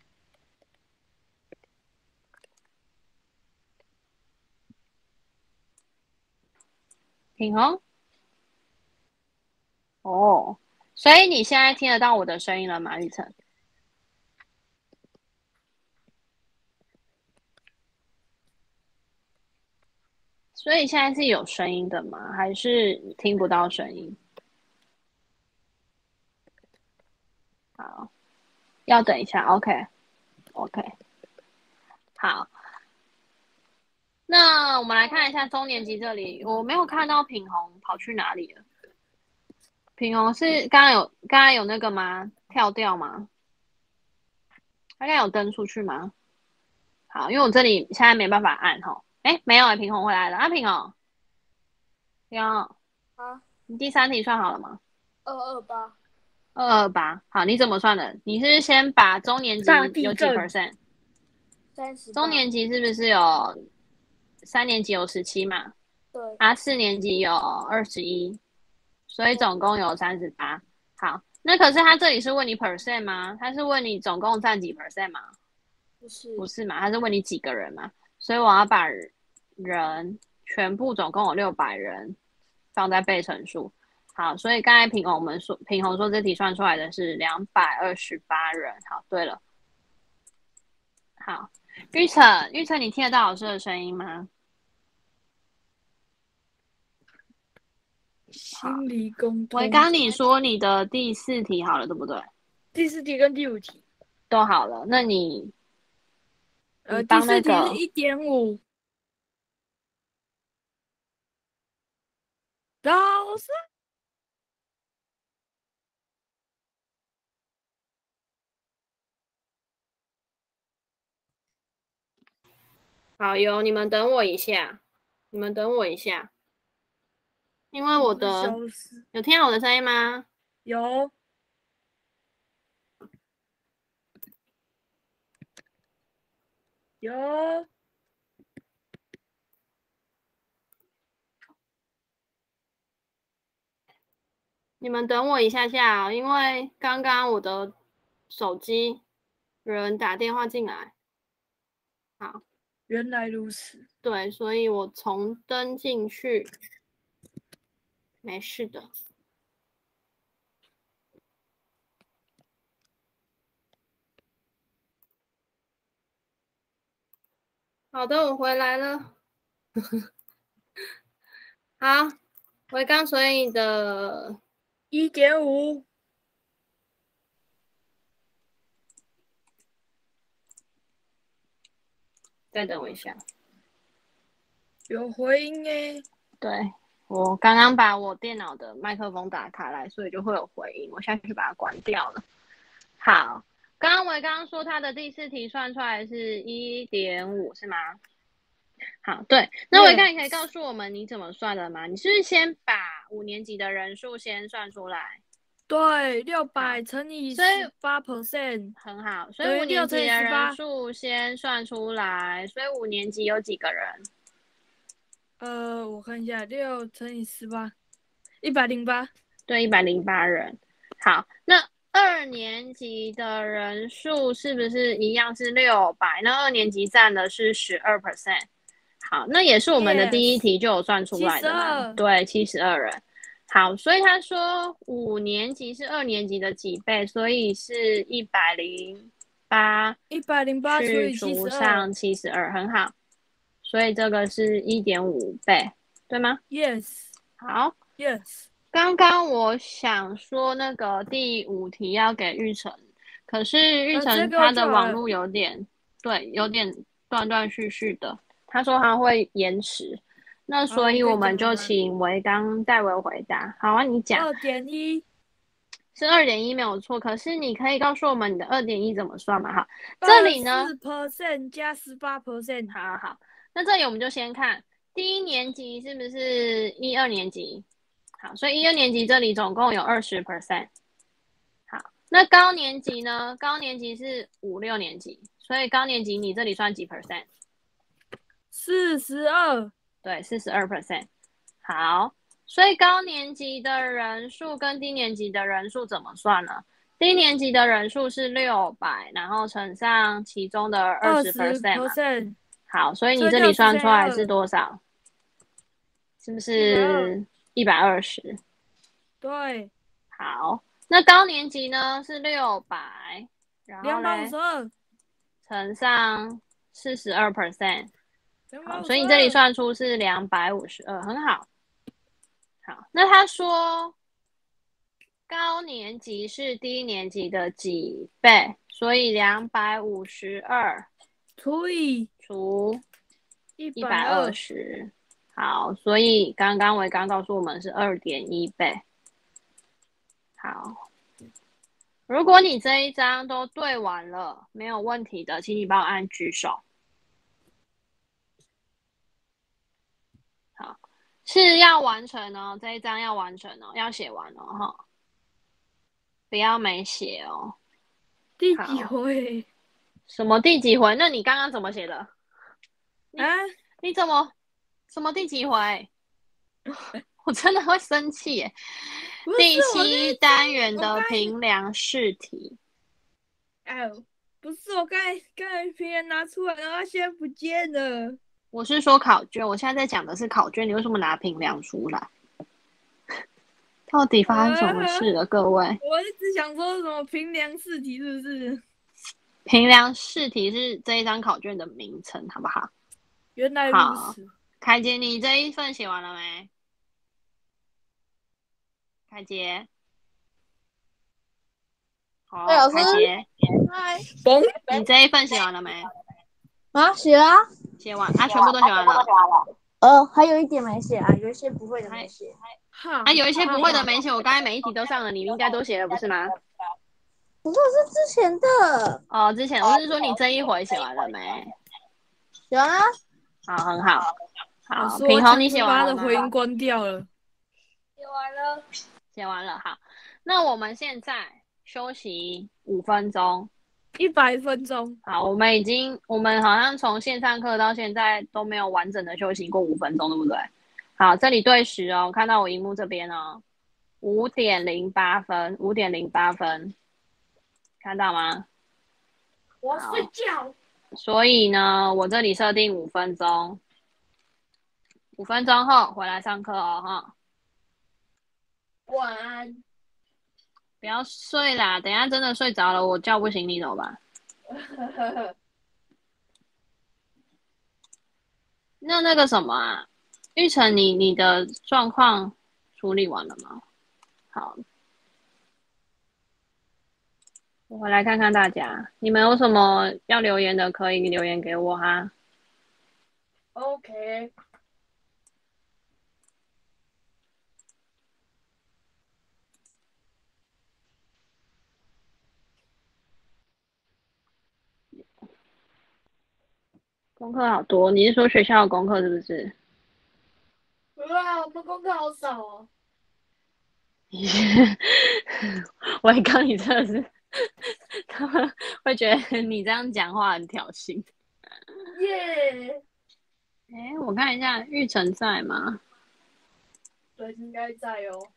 S1: 品红。哦，所以你现在听得到我的声音了吗，玉成？所以现在是有声音的吗？还是听不到声音？好，要等一下 ，OK，OK，、OK OK、好。那我们来看一下中年级这里，我没有看到品红跑去哪里了。品红是刚刚有刚刚有那个吗？跳掉吗？他刚刚有登出去吗？好，因为我这里现在没办法按哈。哎，没有哎，品红回来了啊，品红，品红，
S2: 啊，
S1: 你第三题算好了吗？
S2: 二二八，
S1: 二二八，好，你怎么算的？你是先把中年级有几 percent？
S2: 三十。
S1: 中年级是不是有三年级有十七嘛？
S2: 对。
S1: 啊，四年级有二十一，所以总共有三十八。好，那可是他这里是问你 percent 吗？他是问你总共占几 percent 吗？
S2: 不是。
S1: 不是嘛？他是问你几个人嘛？所以我要把人全部总共有六百人放在被乘数。好，所以刚才品红我们说，品红说这题算出来的是两百二十八人。好，对了，好，玉成，玉成，你听得到老师的声音吗？
S2: 心理沟通。
S1: 我刚你说你的第四题好了，对不对？
S2: 第四题跟第五题
S1: 都好了，那你
S2: 呃，第
S1: 帮那
S2: 四题
S1: 个
S2: 是一点五。老师，
S1: 好有，你们等我一下，你们等我一下，因为我的
S2: 消失
S1: 有听到我的声音吗？
S2: 有有。
S1: 你们等我一下下哦，因为刚刚我的手机有人打电话进来。好，
S2: 原来如此。
S1: 对，所以我重登进去，没事的。好的，我回来了。好，维刚所以的
S2: 一点五。
S1: 再等我一下。
S2: 有回音诶。
S1: 对，我刚刚把我电脑的麦克风打开来，所以就会有回音。我现在去把它关掉了。好，刚刚我刚刚说他的第四题算出来是一点五，是吗？好，对。那我刚你可以告诉我们你怎么算的吗？你是不是先把五年级的人数先算出来？
S2: 对，六百乘以十八 percent，
S1: 很好。所以五年级的人数先算出来，所以五年级有几个人？
S2: 呃，我看一下，六乘以十八，一百零八。
S1: 对，一百零八人。好，那二年级的人数是不是一样是六百？那二年级占的是十二 percent。好，那也是我们的第一题就有算出来的嘛？
S2: Yes,
S1: 对，七十二人。好，所以他说五年级是二年级的几倍，所以是一百零八，
S2: 一百零八
S1: 去除上七十二，很好。所以这个是一点五倍，对吗
S2: ？Yes。
S1: 好
S2: Yes。
S1: 刚刚我想说那个第五题要给玉成，可是玉成他的网络有点、呃、对，有点断断续续的，他说他会延迟，那所以我们就请维刚代为回答。好啊，你讲。
S2: 二点一
S1: 是二点一没有错，可是你可以告诉我们你的二点一怎么算吗？哈，这里呢
S2: percent 加十八 percent。
S1: 好好好，那这里我们就先看第一年级是不是一二年级？好，所以一二年级这里总共有二十 percent。好，那高年级呢？高年级是五六年级，所以高年级你这里算几 percent？
S2: 四十二。
S1: 对，四十二 percent。好，所以高年级的人数跟低年级的人数怎么算呢？低年级的人数是六百，然后乘上其中的二十 percent。好，所以你这里算出来是多少？是不是一百二十？
S2: 对。
S1: 好，那高年级呢是六百，然后嘞乘上四十二 percent。好，所以你这里算出是两百五十二，很好。好，那他说高年级是低年级的几倍？所以两百五十二
S2: 除以
S1: 除一百二十。好，所以刚刚维刚告诉我们是二点一倍。好，如果你这一张都对完了，没有问题的，请你帮我按举手。好，是要完成哦，这一张要完成哦，要写完哦，哈，不要没写哦。
S2: 第几回？
S1: 什么第几回？那你刚刚怎么写的？
S2: 啊？
S1: 你怎么？什么第几回？我真的会生气耶！第七单元的评量试题。
S2: 哎，不是，我刚才刚才评量拿出来，然后现在不见了。
S1: 我是说考卷，我现在在讲的是考卷，你为什么拿评量出来？到底发生什么事了，各位？
S2: 我一直想说什么评量试题是不是？
S1: 评量试题是这一张考卷的名称，好不好？
S2: 原来如此。
S1: 凯杰，你这一份写完了没？凯杰，好，
S3: 老师
S1: 凯杰，
S3: 嗨，
S1: 你这一份写完了没？
S3: 啊，写啦、啊。
S1: 写完啊，全部都写完了。
S3: 呃，还有一点没写啊，有一些不会的没写。
S1: 啊，有一些不会的没写，我刚才每一题都上了，你应该都写了，不是吗？
S3: 不是，是之前的。
S1: 哦，之前我是说你这一回写完了没？
S3: 写完了。
S1: 好，很好。好，
S2: 平
S1: 衡你写完了吗？
S2: 把他的回音关掉了。
S3: 写完了。
S1: 写完了，好。那我们现在休息五分钟。
S2: 一百分钟。
S1: 好，我们已经，我们好像从线上课到现在都没有完整的休息过五分钟，对不对？好，这里对时哦，看到我荧幕这边哦，五点零八分，五点零八分，看到吗？
S3: 我要睡觉。
S1: 所以呢，我这里设定五分钟，五分钟后回来上课哦，哈。
S3: 晚安。
S1: 不要睡啦，等一下真的睡着了，我叫不醒你怎么办？那那个什么啊，玉成，你你的状况处理完了吗？好，我回来看看大家，你们有什么要留言的，可以留言给我哈。
S3: OK。
S1: 功课好多，你是说学校的功课是不是？
S3: 哇，我们功课好少哦。
S1: 我刚你真的是，他们会觉得你这样讲话很挑衅。
S3: 耶。
S1: 哎，我看一下玉成在吗？
S3: 对，应该在哦。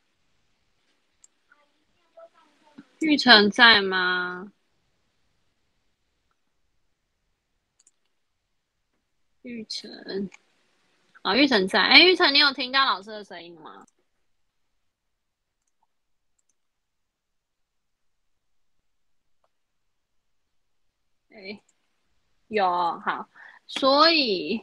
S1: 玉成在吗？玉成，哦，玉成在。哎，玉成，你有听到老师的声音吗？哎，有，好，所以，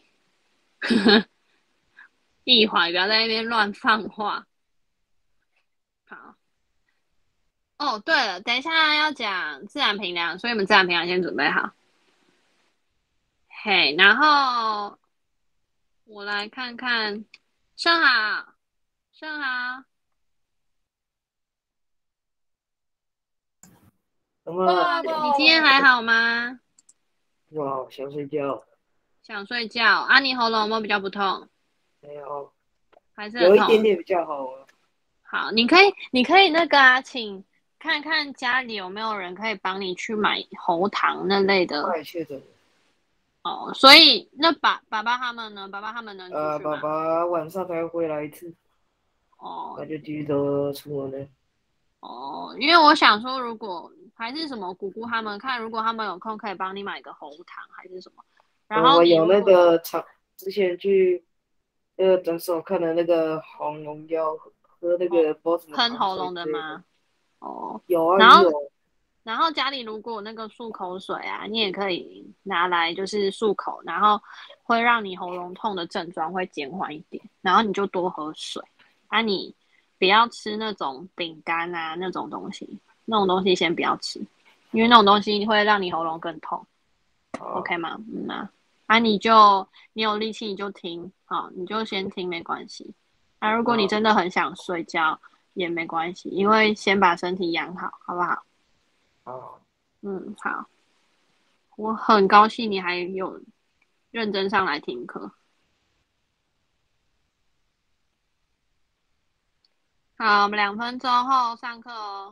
S1: 一会儿不要在那边乱放话。好。哦，对了，等一下要讲自然评量，所以我们自然评量先准备好。嘿，然后我来看看，盛好，盛好，
S7: 哇，
S1: 你今天还好吗？
S7: 哇，想睡觉。
S1: 想睡觉啊？你喉咙有没有比较不痛？
S7: 没有，
S1: 还是很痛？
S7: 有一点点比较好啊。
S1: 好，你可以，你可以那个啊，请看看家里有没有人可以帮你去买喉糖那类的。
S7: 快确诊。
S1: 哦，所以那爸爸爸他们呢？爸爸他们能出去吗？
S7: 呃，爸爸晚上才回来一次。
S1: 哦。
S7: 那就继续走出门了。
S1: 哦，因为我想说，如果还是什么姑姑他们看，如果他们有空可以帮你买个喉糖还是什么。然后
S7: 我有那个厂之前去那个诊所看的那个喉咙药，喝那个不知道什么
S1: 喷喉咙的吗？哦，
S7: 有啊，
S1: 然后
S7: 有。
S1: 然后家里如果那个漱口水啊，你也可以拿来就是漱口，然后会让你喉咙痛的症状会减缓一点，然后你就多喝水啊，你不要吃那种饼干啊那种东西，那种东西先不要吃，因为那种东西会让你喉咙更痛。OK 吗？嗯啊，啊你就你有力气你就听，好，你就先听没关系。啊，如果你真的很想睡觉也没关系，因为先把身体养好，好不好？
S7: 好。
S1: 嗯，好。我很高兴你还有认真上来听课。好，我们两分钟后上课哦。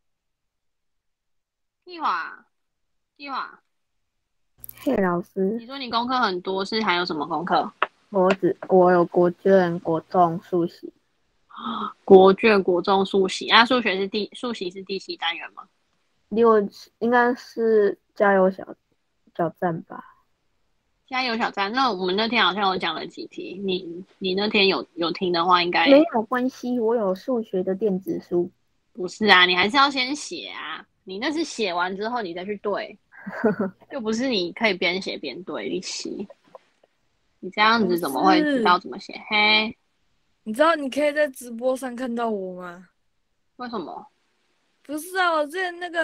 S1: 一会儿，一会儿。
S6: 嘿，老师。
S1: 你说你功课很多，是还有什么功课？
S6: 我只我有国卷、国中、数习。
S1: 国卷、国中、数习啊，数学是第数习是第几单元吗？
S6: 六应该是加油小小站吧。
S1: 加油小站，那我们那天好像有讲了几题，你你那天有有听的话，应该
S6: 没有关系，我有数学的电子书。
S1: 不是啊，你还是要先写啊，你那是写完之后你再去对，又不是你可以边写边对一起，你这样子怎么会知道怎么写？嘿，
S2: 你知道你可以在直播上看到我吗？
S1: 为什么？
S2: 不是啊，我之前那个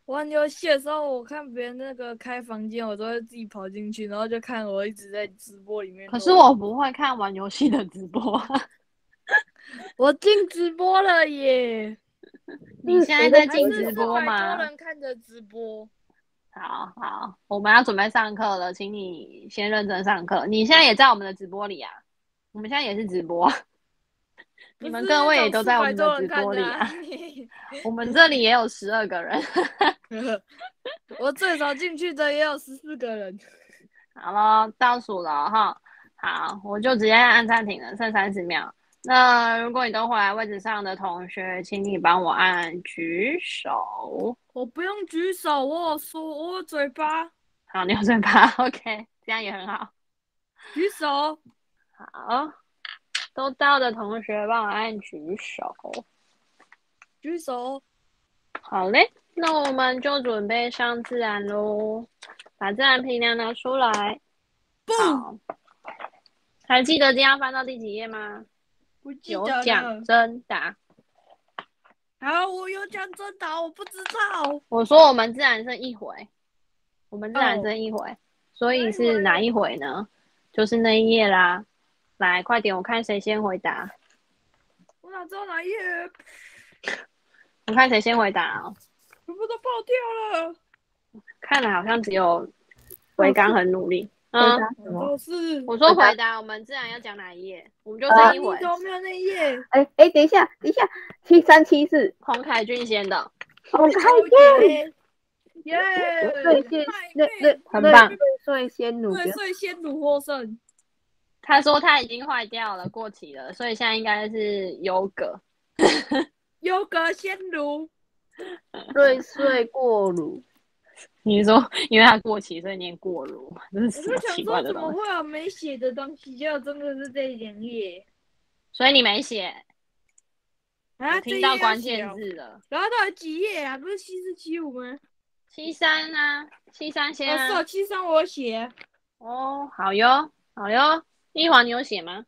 S2: 玩游戏的时候，我看别人那个开房间，我都会自己跑进去，然后就看我一直在直播里面。
S1: 可是我不会看玩游戏的直播。
S2: 我进直播了耶！
S1: 你现在在进直播
S2: 吗？
S1: 吗？
S2: 多人看着直播。
S1: 好好，我们要准备上课了，请你先认真上课。你现在也在我们的直播里啊？我们现在也是直播，你们各位也都在我们的直播里啊。我们这里也有十二个人，
S2: 我最早进去的也有十四个人。
S1: 好了，倒数了哈。好，我就直接按暂停了，剩三十秒。那如果你都回来位置上的同学，请你帮我按举手。
S2: 我不用举手，我有说，我有嘴巴。
S1: 好，你有嘴巴 ，OK， 这样也很好。
S2: 举手。
S1: 好，都到的同学帮我按举手。
S2: 举手。
S1: 好嘞，那我们就准备上自然咯，把自然评量拿出来。好，还记得今天要翻到第几页吗？有奖征答。
S2: 好，我有奖征答，我不知道。
S1: 我说我们自然剩一回，我们自然剩一回， oh. 所以是哪一回呢？就是那一页啦。来，快点，我看谁先回答。
S2: 我哪知道哪一页？
S1: 我看谁先回答哦。
S2: 全部都爆掉了。
S1: 看来好像只有维刚很努力。
S6: 嗯，
S2: 都是
S1: 我说回答，我们自然要讲哪一页？我们就这一回。
S2: 都没有那一页。
S6: 哎哎，等一下，等一下，七三七四，
S1: 洪凯俊先的。
S6: 洪凯俊，
S2: 耶！
S6: 对，先对对，
S1: 很棒。
S6: 岁仙奴，
S2: 对，岁仙奴获胜。
S1: 他说他已经坏掉了，过期了，所以现在应该是优格。
S2: 优格仙奴，
S6: 岁岁过乳。
S1: 你说因为它过期，所以念过乳吗？这是什么奇怪的东西？
S2: 我就想说怎么会有没写的东西？结果真的是这两页，
S1: 所以你没写
S2: 啊？
S1: 我听到关键字了。
S2: 然后到底几页啊？不是七四七五吗？
S1: 七三啊，七三先啊。
S2: 哦，是七三我写。
S1: 哦，好哟，好哟。一华，你有写吗？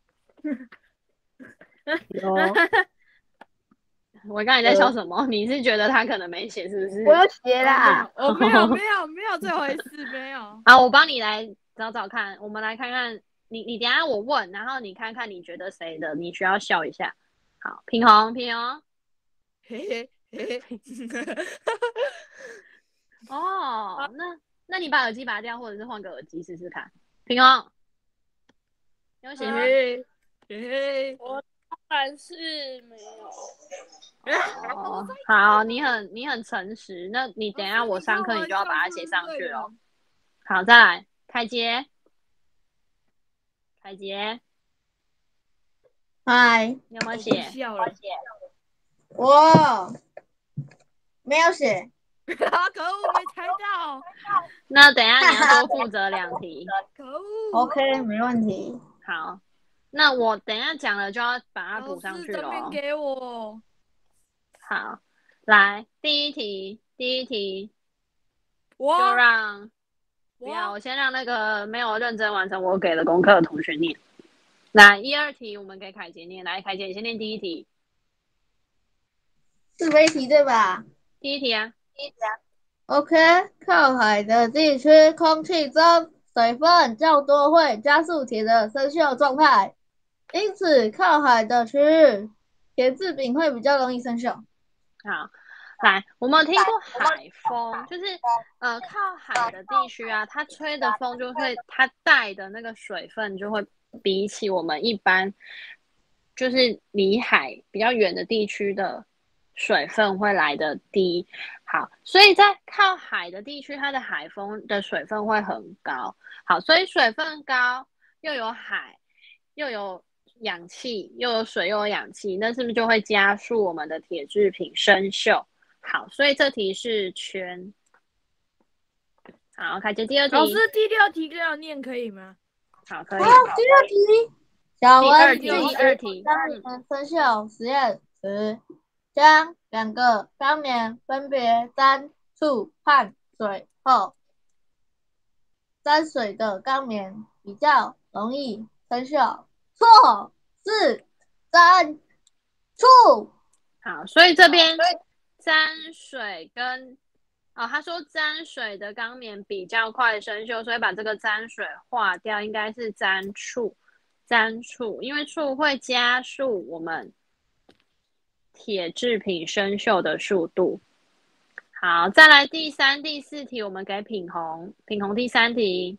S6: 有。
S1: 我刚才在笑什么？你是觉得他可能没写，是不是？
S6: 我有写啦，
S2: 我、哦、没有没有没有这回事，没有。
S1: 好，我帮你来找找看，我们来看看你你等一下我问，然后你看看你觉得谁的，你需要笑一下。好，平衡平衡。
S2: 嘿嘿嘿。
S1: 哦，那那你把耳机拔掉，或者是换个耳机试试看。平衡，有写吗？
S2: 嘿嘿，
S3: 我当然是没有。
S1: 哦，好，你很你很诚实，那你等一下我上课你就要把它写上去了。好，再来，凯杰，凯杰，
S3: 嗨，
S1: 你有没有写？
S3: 我没有写。
S2: 可恶，没猜到。
S1: 那等一下你要多负责两题。
S2: 可恶。
S3: OK， 没问题。
S1: 好，那我等一下讲了就要把它补上去了。
S2: 老师给我。
S1: 好，来第一题，第一题，
S2: 我
S1: 就让不要，我先让那个没有认真完成我给的功课的同学念。来，一二题我们给凯杰念。来，凯杰你先念第一题。
S3: 是非题对吧？
S1: 第一题啊，
S3: 第一题啊。OK， 靠海的地区，空气中水分较多，会加速铁的生锈状态，因此靠海的区域，铁制品会比较容易生锈。
S1: 好，来，我们有听过海风，就是呃靠海的地区啊，它吹的风就会，它带的那个水分就会比起我们一般就是离海比较远的地区的水分会来得低。好，所以在靠海的地区，它的海风的水分会很高。好，所以水分高，又有海，又有氧气，又有水，又有氧气，那是不是就会加速我们的铁制品生锈？好，所以这题是圈。好，开始第二题。
S2: 老师，第六题给我念可以吗？
S1: 好，可以。
S3: 好，第二题，小文
S1: 第二题，
S3: 当年生锈实验时，将两个钢棉分别沾醋和水后，沾水的钢棉比较容易生锈。错，是沾醋。
S1: 好，所以这边沾水跟哦，他说沾水的钢棉比较快生锈，所以把这个沾水划掉，应该是沾触，沾触，因为触会加速我们铁制品生锈的速度。好，再来第三、第四题，我们给品红，品红第三题。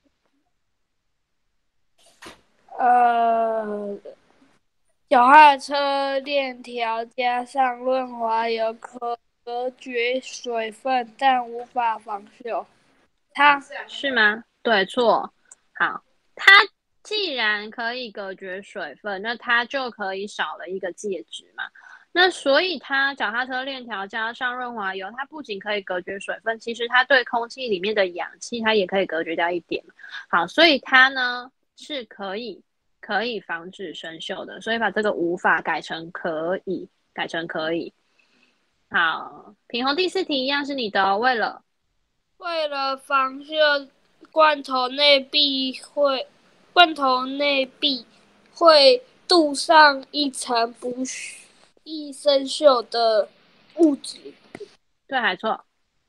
S2: 呃，脚踏车链条加上润滑油可隔绝水分，但无法防锈。它
S1: 是吗？对，错。好，它既然可以隔绝水分，那它就可以少了一个介质嘛。那所以它脚踏车链条加上润滑油，它不仅可以隔绝水分，其实它对空气里面的氧气，它也可以隔绝掉一点。好，所以它呢是可以可以防止生锈的，所以把这个无法改成可以，改成可以。好，品红第四题一样是你的哦，为了
S2: 为了防锈，罐头内壁会罐头内壁会镀上一层不易生锈的物质。
S1: 对还错？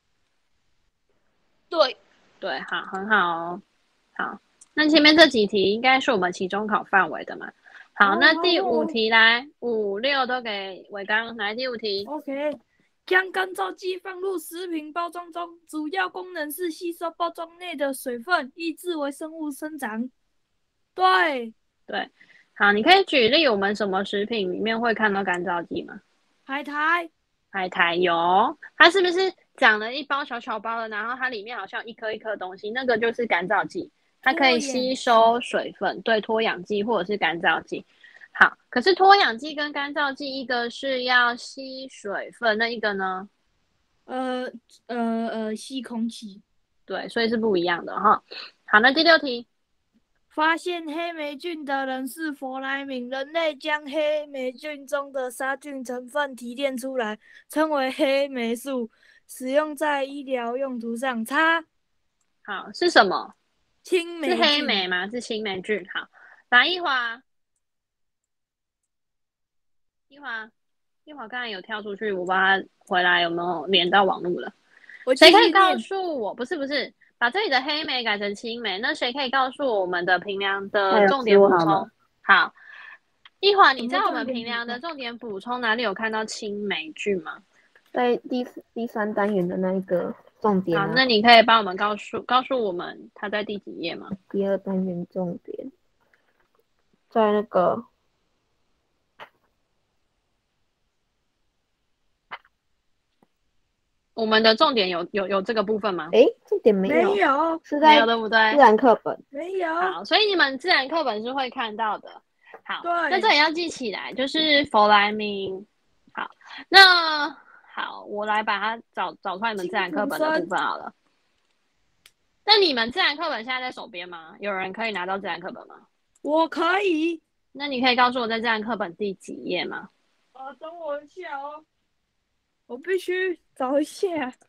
S2: 对，
S1: 对，好，很好哦。好，那前面这几题应该是我们期中考范围的嘛。好，
S2: 哦
S1: 那第五题来，五六都给伟刚来。第五题
S2: OK， 将干燥剂放入食品包装中，主要功能是吸收包装内的水分，抑制微生物生长。对，
S1: 对，好，你可以举例我们什么食品里面会看到干燥剂吗？
S2: 海苔，
S1: 海苔有，它是不是长了一包小小包的，然后它里面好像一颗一颗东西，那个就是干燥剂，它可以吸收水分，对，脱氧剂或者是干燥剂。好，可是脱氧剂跟干燥剂，一个是要吸水分，那一个呢？
S2: 呃呃呃，吸空气。
S1: 对，所以是不一样的哈。好，那第六题，
S2: 发现黑霉菌的人是弗莱明，人类将黑霉菌中的杀菌成分提炼出来，称为黑霉素，使用在医疗用途上。它
S1: 好是什么？
S2: 青霉
S1: 是黑
S2: 菌
S1: 霉吗？是青霉菌。好，来一华，一华，一华刚才有跳出去，我不知道他回来有没有连到网络了。谁可以告诉我？不是不是，把这里的黑莓改成青莓，那谁可以告诉我们的评量的重点补充？好，一华，你知道我们评量的重点补充哪里有看到青霉菌吗？
S6: 在第第三单元的那一个重点、啊。
S1: 好，那你可以帮我们告诉告诉我们它在第几页吗？
S6: 第二单元重点在那个。
S1: 我们的重点有有有这个部分吗？
S6: 诶，重点没有，
S2: 没有，
S6: 是在
S1: 没有对不对？
S6: 自然课本
S2: 没有。
S1: 好，所以你们自然课本是会看到的。好，
S2: 对，
S1: 那这里要记起来，就是弗莱明。好，那好，我来把它找找出来你们自然课本的部分好了。那你们自然课本现在在手边吗？有人可以拿到自然课本吗？
S2: 我可以。
S1: 那你可以告诉我在自然课本第几页吗？
S2: 啊，等我一下哦。我必须找一下，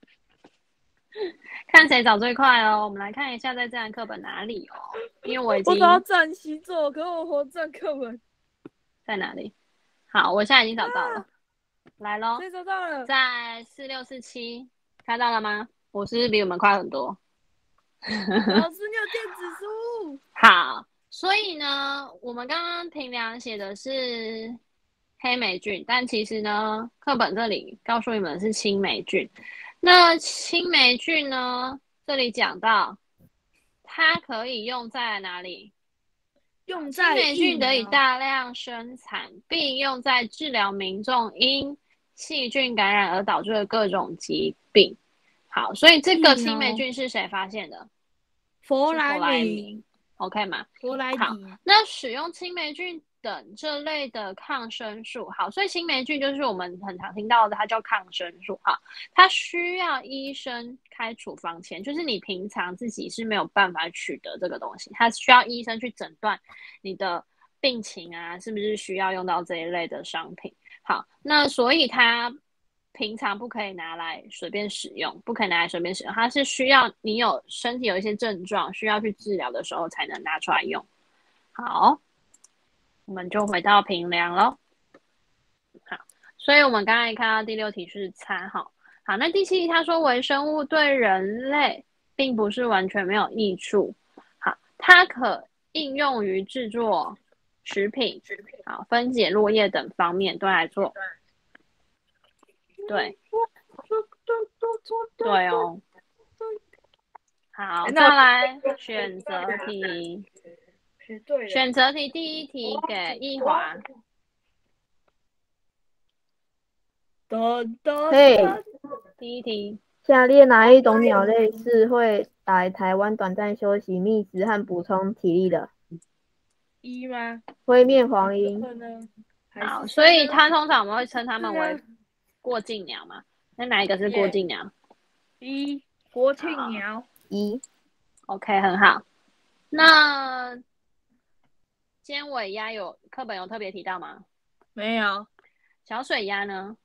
S1: 看谁找最快哦。我们来看一下在自然课本哪里哦，因为我已经
S2: 我找到自习作，可我活自然课本
S1: 在哪里？好，我现在已经找到了，啊、来咯，
S2: 谁找到了？
S1: 在四六四七，看到了吗？我是不是比我们快很多？
S2: 老师，你有电子书。
S1: 好，所以呢，我们刚刚评量写的是黑霉菌，但其实呢，课本这里告诉你们是青霉菌。那青霉菌呢，这里讲到它可以用在哪里？
S2: 用在
S1: 青霉菌得以大量生产，并用在治疗民众因细菌感染而导致的各种疾病。好，所以这个青霉菌是谁发现的？
S2: 弗莱明
S1: ，OK 吗？
S2: 弗莱迪。
S1: 好，那使用青霉菌等这类的抗生素，好，所以青霉菌就是我们很常听到的，它叫抗生素，哈，它需要医生开处方前，就是你平常自己是没有办法取得这个东西，它需要医生去诊断你的病情啊，是不是需要用到这一类的商品。好，那所以它平常不可以拿来随便使用，不可以拿来随便使用，它是需要你有身体有一些症状需要去治疗的时候才能拿出来用。好，我们就回到评量咯。好，所以我们刚才看到第六题是参考。 好，那第七题他说微生物对人类并不是完全没有益处。好，它可应用于制作食品、好分解落叶等方面都来做。对，对哦。好，再来选择题。
S7: 选对了。
S1: 选择题第一题给易华。
S2: 噔噔
S6: 嘿，
S2: 噔，
S1: 第一题，
S6: 下列哪一种鸟类是会来台湾短暂休息、觅食和补充体力的？
S2: 一吗？
S6: 灰面黄莺。
S2: 可能。还
S1: 好，
S2: 是
S1: 所以
S2: 三呢
S1: 它通常我们会称它们
S2: 是啊
S1: 为过境鸟嘛？那哪一个是过境鸟
S2: 一国庆鸟。
S6: 一。
S1: ？OK， 很好。那尖尾鸭有课本有特别提到吗？
S2: 没有。
S1: 小水鸭呢？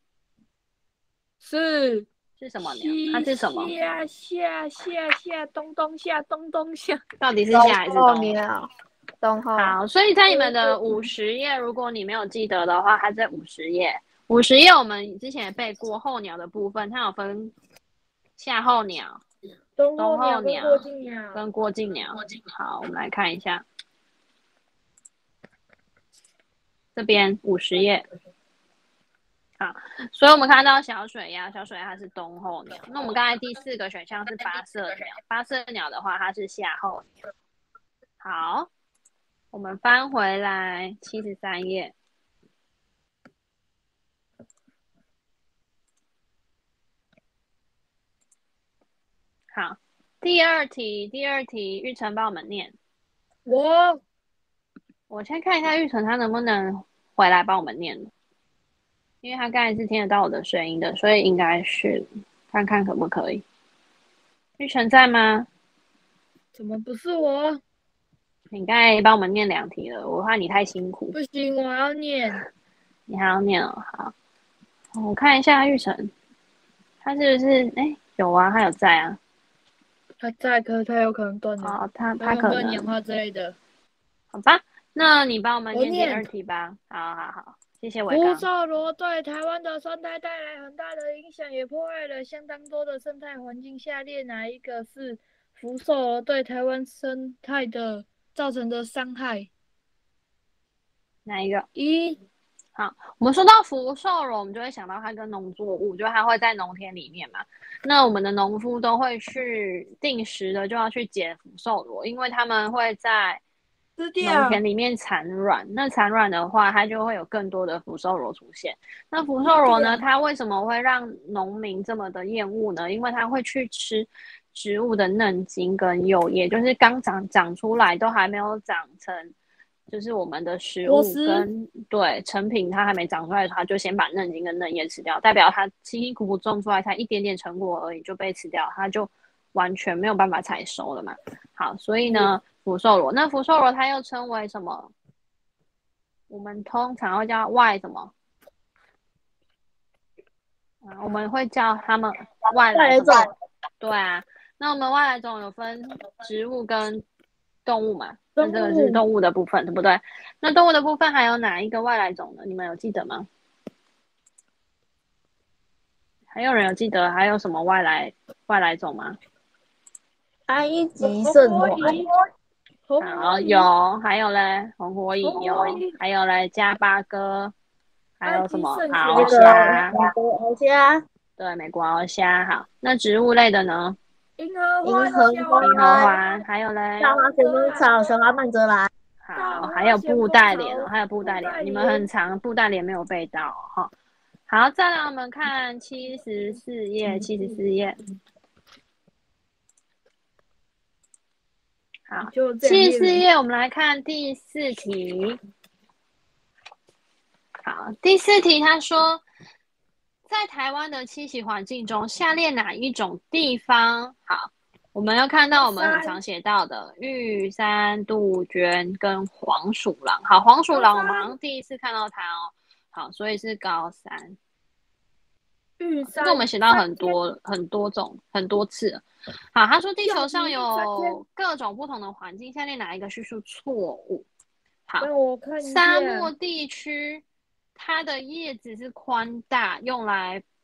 S2: 是
S1: 是什么鸟？它是什么？
S2: 下下下下东东下东东下。
S1: 到底是下还是
S6: 冬候
S1: 冬？
S6: 鸟。冬候。
S1: 好，所以在你们的五十页，如果你没有记得的话，它在五十页。五十页我们之前也背过候鸟的部分，它有分夏候鸟、
S2: 东
S1: 冬候
S2: 候鸟跟过境鸟。
S1: 跟过境鸟。好，我们来看一下，这边五十页。好，所以我们看到小水鸭，小水鸭它是冬候鸟。那我们刚才第四个选项是八色鸟，八色鸟的话它是夏候鸟。好，我们翻回来七十三页。好，第二题，第二题，玉成帮我们念。
S2: 我
S1: 我先看一下玉成他能不能回来帮我们念，因为他刚才是听得到我的声音的，所以应该是看看可不可以。玉成在吗？
S2: 怎么不是我？
S1: 你刚才帮我们念两题了，我怕你太辛苦。
S2: 不行，我要念。
S1: 你还要念哦，好，我看一下玉成，他是不是？哎，有啊，他有在啊。
S2: 他在，可是他有可能断了。
S1: 哦，他
S2: 他
S1: 他可能。
S2: 能讲话之类的。
S1: 好吧，那你帮我们
S2: 我
S1: 念第
S2: 念
S1: 二题吧。好好好，谢谢伟刚。
S2: 福寿螺对台湾的生态带来很大的影响，也破坏了相当多的生态环境。下列哪一个是福寿螺对台湾生态的造成的伤害？
S1: 哪一个？
S2: 一。
S1: 好，我们说到福寿螺，我们就会想到它跟农作物，就它会在农田里面嘛。那我们的农夫都会去定时的就要去捡福寿螺，因为他们会在农田里面产卵。那产卵的话，它就会有更多的福寿螺出现。那福寿螺呢，它为什么会让农民这么的厌恶呢？因为它会去吃植物的嫩茎跟幼叶，就是刚长长出来都还没有长成。就是我们的食物跟对成品，它还没长出来的时候，它就先把嫩茎跟嫩叶吃掉，代表它辛辛苦苦种出来才一点点成果而已就被吃掉，它就完全没有办法采收了嘛。好，所以呢，福寿螺，那福寿螺它又称为什么？我们通常会叫外什么？啊，我们会叫它们外来种。对啊，那我们外来种有分植物跟动物嘛？那这个是动物的部分，对不对？那动物的部分还有哪一个外来种呢？你们有记得吗？还有人有记得还有什么外来外来种吗？
S3: 埃及圣环。
S1: 好，有，还有嘞，红火蚁有，还有嘞，加巴哥，还有什么鳌虾？
S3: 美国鳌虾。
S1: 对，美国鳌虾。好，那植物类的呢？
S2: 银河
S3: 银河
S1: 银河花，还有嘞，
S3: 大花旋风草、小花曼泽兰。
S1: 好，还有布袋莲哦，还有布袋莲，你们很长，布袋莲没有背到哈、哦。好，再来我们看七十四页，七十四页。好，七十四页我们来看第四题。好，第四题他说，在台湾的栖息环境中，下列哪一种地方？好，我们要看到我们很常写到的玉山、杜鹃跟黄鼠狼。好，黄鼠狼我们好像第一次看到它哦。好，所以是高山。
S2: 玉山，
S1: 这个我们写到很多很多种很多次。好，他说地球上有各种不同的环境，下列哪一个叙述错误？好，
S2: 我看一下
S1: 沙漠地区它的叶子是宽大，用来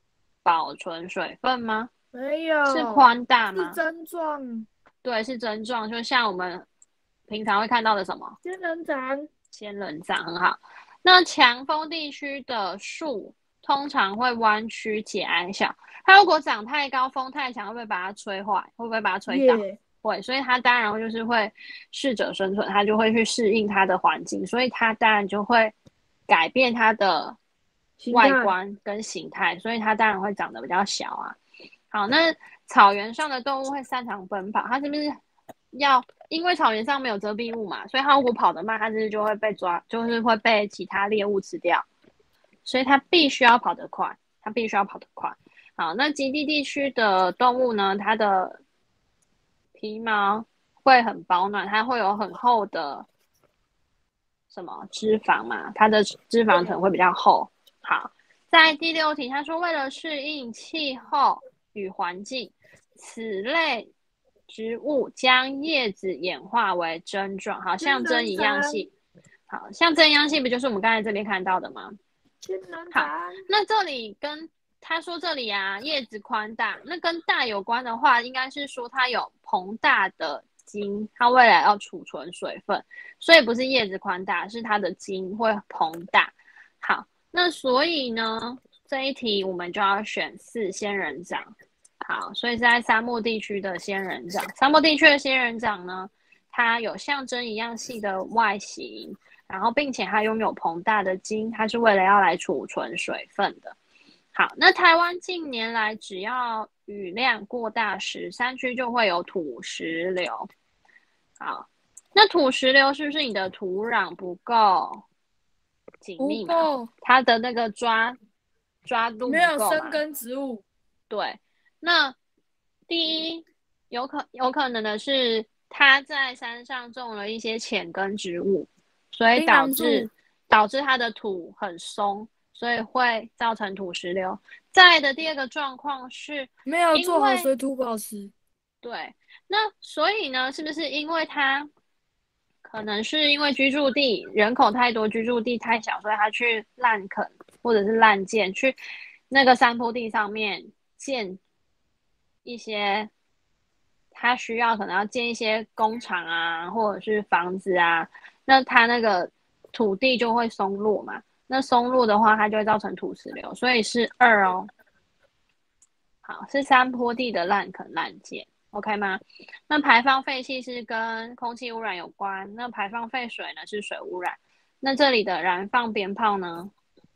S1: 保存水分吗？
S2: 没有，
S1: 是宽大
S2: 是
S1: 吗？
S2: 症状。
S1: 对，是针状，就像我们平常会看到的什么
S2: 仙人掌。
S1: 仙人掌，很好。那强风地区的树通常会弯曲且矮小，它如果长太高，风太强，会不会把它吹坏？会不会把它吹倒？
S2: Yeah.
S1: 会，所以它当然就是会适者生存，它就会去适应它的环境，所以它当然就会改变它的外观跟形态，所以它当然会长得比较小啊。好，那草原上的动物会擅长奔跑，它是不是要因为草原上没有遮蔽物嘛，所以它如果跑得慢，它是不是就会被抓，就是会被其他猎物吃掉，所以它必须要跑得快，它必须要跑得快。好，那极地地区的动物呢，它的皮毛会很保暖，它会有很厚的什么脂肪嘛，它的脂肪层会比较厚。好，在第六题，他说为了适应气候与环境，此类植物将叶子演化为针状，好像针一样细。好像针一样细，不就是我们刚才这边看到的吗？好，那这里跟他说这里啊，叶子宽大，那跟大有关的话，应该是说它有膨大的茎，它未来要储存水分，所以不是叶子宽大，是它的茎会膨大。好，那所以呢，这一题我们就要选四仙人掌。好，所以是在沙漠地区的仙人掌，沙漠地区的仙人掌呢，它有像针一样细的外形，然后并且它拥有膨大的茎，它是为了要来储存水分的。好，那台湾近年来只要雨量过大时，山区就会有土石流。好，那土石流是不是你的土壤不够紧密嘛？它的那个抓抓度不够嘛，
S2: 没有生根植物。
S1: 对，那第一有可有可能的是它在山上种了一些浅根植物，所以导致导致它的土很松。所以会造成土石流。再来的第二个状况是
S2: 没有做好水土保持。
S1: 对，那所以呢，是不是因为它可能是因为居住地人口太多，居住地太小，所以它去滥垦或者是滥建，去那个山坡地上面建一些它需要可能要建一些工厂啊，或者是房子啊，那它那个土地就会松落嘛。那松落的话，它就会造成土石流，所以是二哦。好，是山坡地的滥垦滥建 ，OK 吗？那排放废气是跟空气污染有关，那排放废水呢是水污染。那这里的燃放鞭炮呢？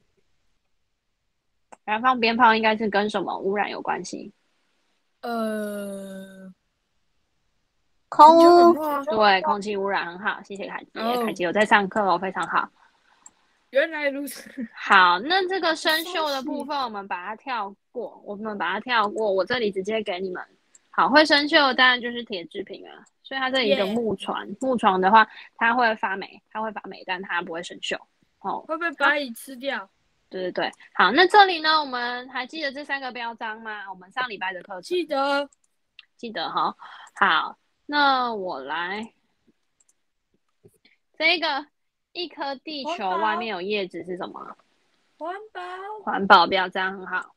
S1: 燃放鞭炮应该是跟什么污染有关系？
S2: 呃，
S3: 空污。
S1: 对，空气污染很好，谢谢凯杰，哦、凯杰有在上课哦，非常好。
S2: 原来如此。
S1: 好，那这个生锈的部分我们把它跳过，我们把它跳过。我这里直接给你们。好，会生锈当然就是铁制品啊，所以它这里的木床， yeah. 木床的话，它会发霉，它会发霉，但它不会生锈。哦，
S2: 会被蚂蚁吃掉？
S1: 对对对。好，那这里呢，我们还记得这三个标章吗？我们上礼拜的课程
S2: 记得，
S1: 记得哈。好，那我来这个。一颗地球外面有叶子是什么？
S2: 环保。
S1: 环保标章很好。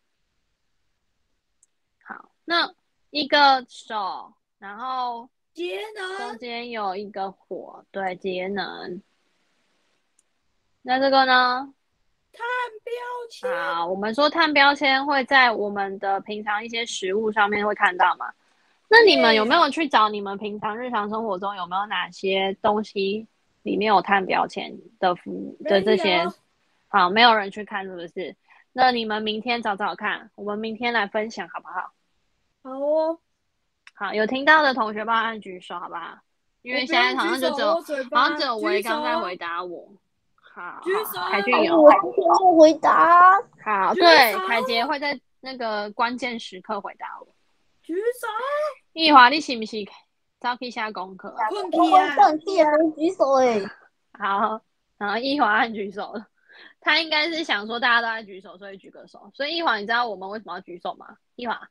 S1: 好，那一个手，然后
S2: 节能，
S1: 中间有一个火，对，节能。那这个呢？
S2: 碳标签。
S1: 好，我们说碳标签会在我们的平常一些食物上面会看到嘛？那你们有没有去找你们平常日常生活中有没有哪些东西？里面有碳标签的服务的这些，好，没有人去看是不是？那你们明天找找看，我们明天来分享好不好？
S2: 好哦，
S1: 好，有听到的同学帮我按举手好不好？因为现在好像就只有，好像只有维刚在回答我。好，
S2: 举手，
S1: 凯俊有，
S3: 我今天会回答。
S1: 好，对，凯杰会在那个关键时刻回答我。
S2: 举手，
S1: 易华，你是不是？早起下功课，
S3: 我会放弃啊！举手哎。
S1: 好，然后一华按举手了，他应该是想说大家都在举手，所以举个手。所以一华，你知道我们为什么要举手吗？一华，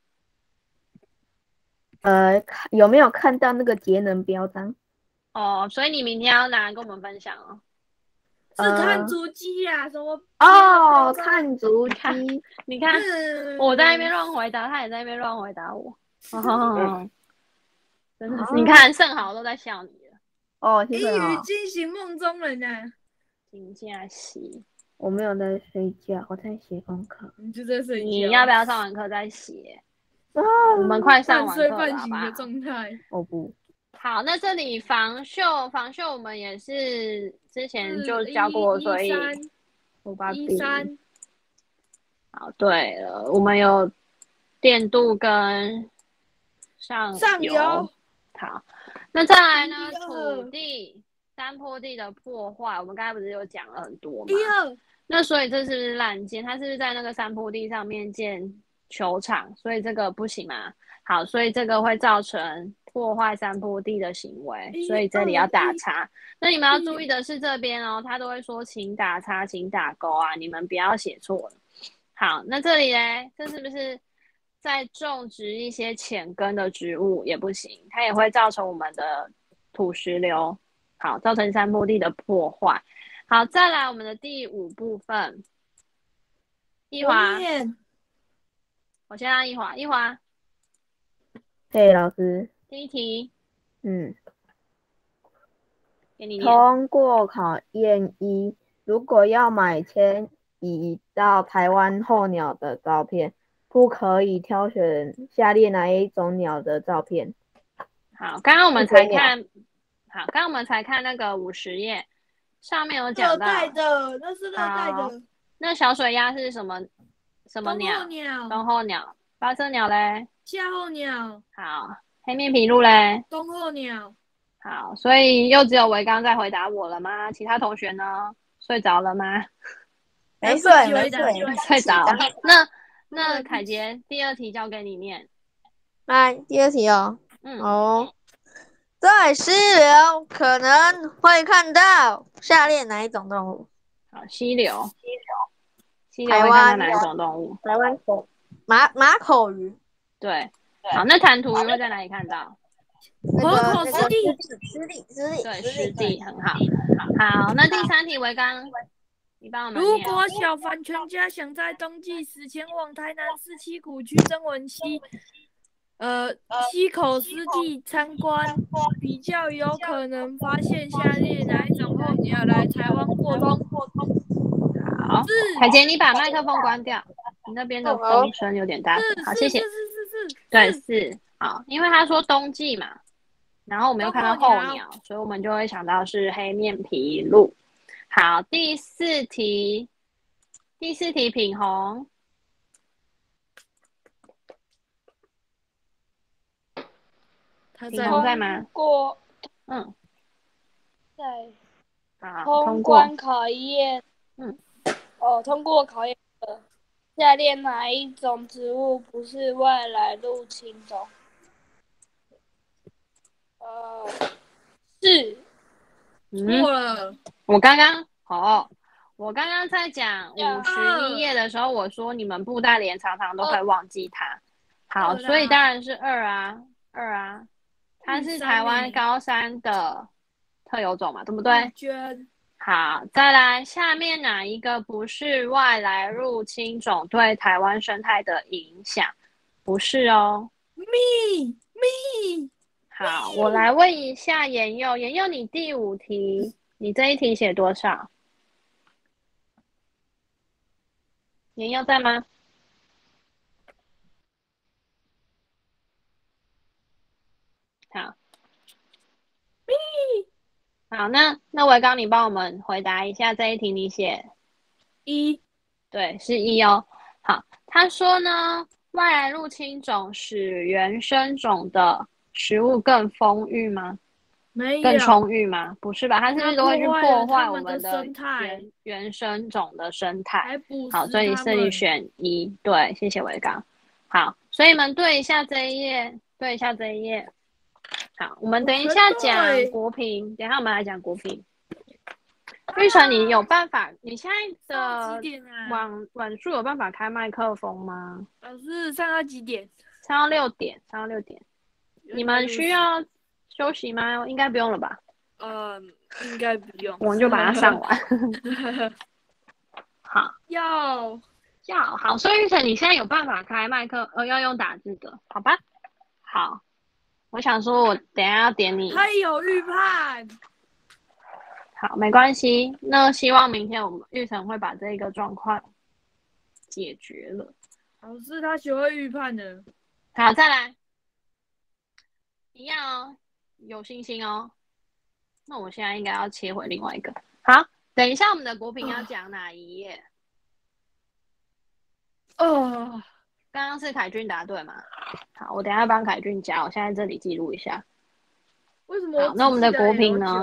S6: 呃，有没有看到那个节能标章？
S1: 哦，所以你明天要拿来跟我们分享哦。
S2: 是看足迹啊，什么？
S6: 哦，看足迹。
S1: 你看，
S2: 嗯
S1: 我在那边乱回答，他也在那边乱回答我。哦，真的是，
S6: 哦
S1: 你看盛豪都在笑你了。
S6: 哦，谢
S2: 一语
S6: 谢哦。
S2: 惊醒梦中人啊！
S1: 金假期，
S6: 我没有在睡觉，我在写功课。
S2: 你就在睡觉。
S1: 你要不要上完课再写？
S6: 啊，
S1: 我们快上
S2: 半睡
S1: 完课了，好不好
S2: 半醒的？状态？
S6: 我不。
S1: 好，那这里防锈，防锈我们也是之前就
S2: 是
S1: 教过，
S2: 一
S1: 所以
S2: 一三
S1: 我把
S2: 一
S1: 笔。
S2: 三
S1: 好，对了，我们有电镀跟上
S2: 上游。
S1: 好，那再来呢？
S2: 一二
S1: 土地、山坡地的破坏，我们刚才不是有讲了很多吗？
S2: 一二
S1: 那所以这是不是滥建？它是不是在那个山坡地上面建球场？所以这个不行嘛？好，所以这个会造成破坏山坡地的行为，所以这里要打叉。那你们要注意的是这边哦，他都会说请打叉，请打勾啊，你们不要写错了。好，那这里呢，这是不是在种植一些浅根的植物也不行？它也会造成我们的土石流，好，造成山坡地的破坏。好，再来我们的第五部分，一华，我先让一华，一华，
S6: 嘿，老师。
S1: 第一题，
S6: 嗯，
S1: 给你念。
S6: 通过考验一，如果要买迁移到台湾候鸟的照片，不可以挑选下列哪一种鸟的照片？
S1: 好，刚刚我们才看，好，刚刚我们才看那个五十页，上面有讲到
S2: 热带的，那是热带的。
S1: 那小水鸭是什么？什么鸟？
S2: 冬候鸟。
S1: 冬候鸟。八色鸟嘞？
S2: 夏候鸟。
S1: 好，黑面琵鹭嘞？
S2: 冬候鸟。
S1: 好，所以又只有维刚在回答我了吗？其他同学呢？睡着了吗？
S3: 没睡，没睡，
S1: 睡着。那那凯杰，第二题交给你念。
S3: 来，第二题哦。
S1: 嗯。
S3: 哦，在溪流可能会看到下列哪一种动物？
S1: 好，溪流。溪流。溪流会看到哪一种动物？
S3: 台湾口马马口鱼。
S1: 对。好，那弹涂鱼会在哪里看到？
S3: 河
S2: 口湿地，
S3: 湿地，湿地，
S1: 对，湿地很好。好，那第三题，维刚，你帮我们
S2: 念。如果小凡全家想在冬季时前往台南市七股区曾文溪，呃，溪口湿地参观，比较有可能发现下列哪一种候鸟来台湾过冬？
S1: 好，凯杰，你把麦克风关掉，你那边的风声有点大声。好，谢谢。
S2: 是是是是，
S1: 对，是好，因为他说冬季嘛。然后我们又看到候鸟，所以我们就会想到是黑面琵鹭。好，第四题，第四题，品红，品红在吗？
S2: 过，
S1: 嗯，
S2: 在，
S1: 好，
S2: 通关考验，
S1: 嗯，
S2: 哦，通过考验的，下列哪一种植物不是外来入侵种？呃，是，错了。
S1: 我刚刚哦，我刚刚在讲五十一页的时候，我说你们布袋莲常常都会忘记它。好，所以当然是二啊，二啊，它是台湾高山的特有种嘛，对不对？好，再来，下面哪一个不是外来入侵种对台湾生态的影响？不是哦。
S2: 咪咪。
S1: 好，我来问一下妍佑，妍佑，你第五题，你这一题写多少？妍佑在吗？好，好，那那维刚，你帮我们回答一下这一题，你写
S2: 一，
S1: 对，是一哦。好，他说呢，外来入侵种使原生种的食物更丰裕吗？
S2: 没有，
S1: 更充裕吗？不是吧？它是不是都会去破坏我
S2: 们
S1: 的
S2: 生态
S1: 原原生种的生态？好，
S2: 所
S1: 所以这里选一。对，谢谢维刚。好，所以你们对一下这一页，对一下这一页。好，我们等一下讲国评，等一下我们来讲国评。玉成，你有办法？你现在的晚晚数有办法开麦克风吗？
S2: 老师，上到几点？
S1: 上到六点，上到六点。你们需要休息吗？应该不用了吧？
S2: 呃， 应该不用。
S1: 我们就把它上完。好，
S2: 要
S1: 要好，所以玉成，你现在有办法开麦克，呃，要用打字的，好吧？好，我想说，我等一下要点你。
S2: 他有预判。
S1: 好，没关系。那希望明天我们玉成会把这个状况解决了。
S2: 老师他学会预判的。
S1: 好，再来，一样哦，有信心哦。那我现在应该要切回另外一个。好，等一下我们的国评要讲哪一页？
S2: 哦，
S1: 刚刚是凯俊答对吗？好，我等一下帮凯俊加，我现在这里记录一下。
S2: 为什么？
S1: 好，那我们的国评呢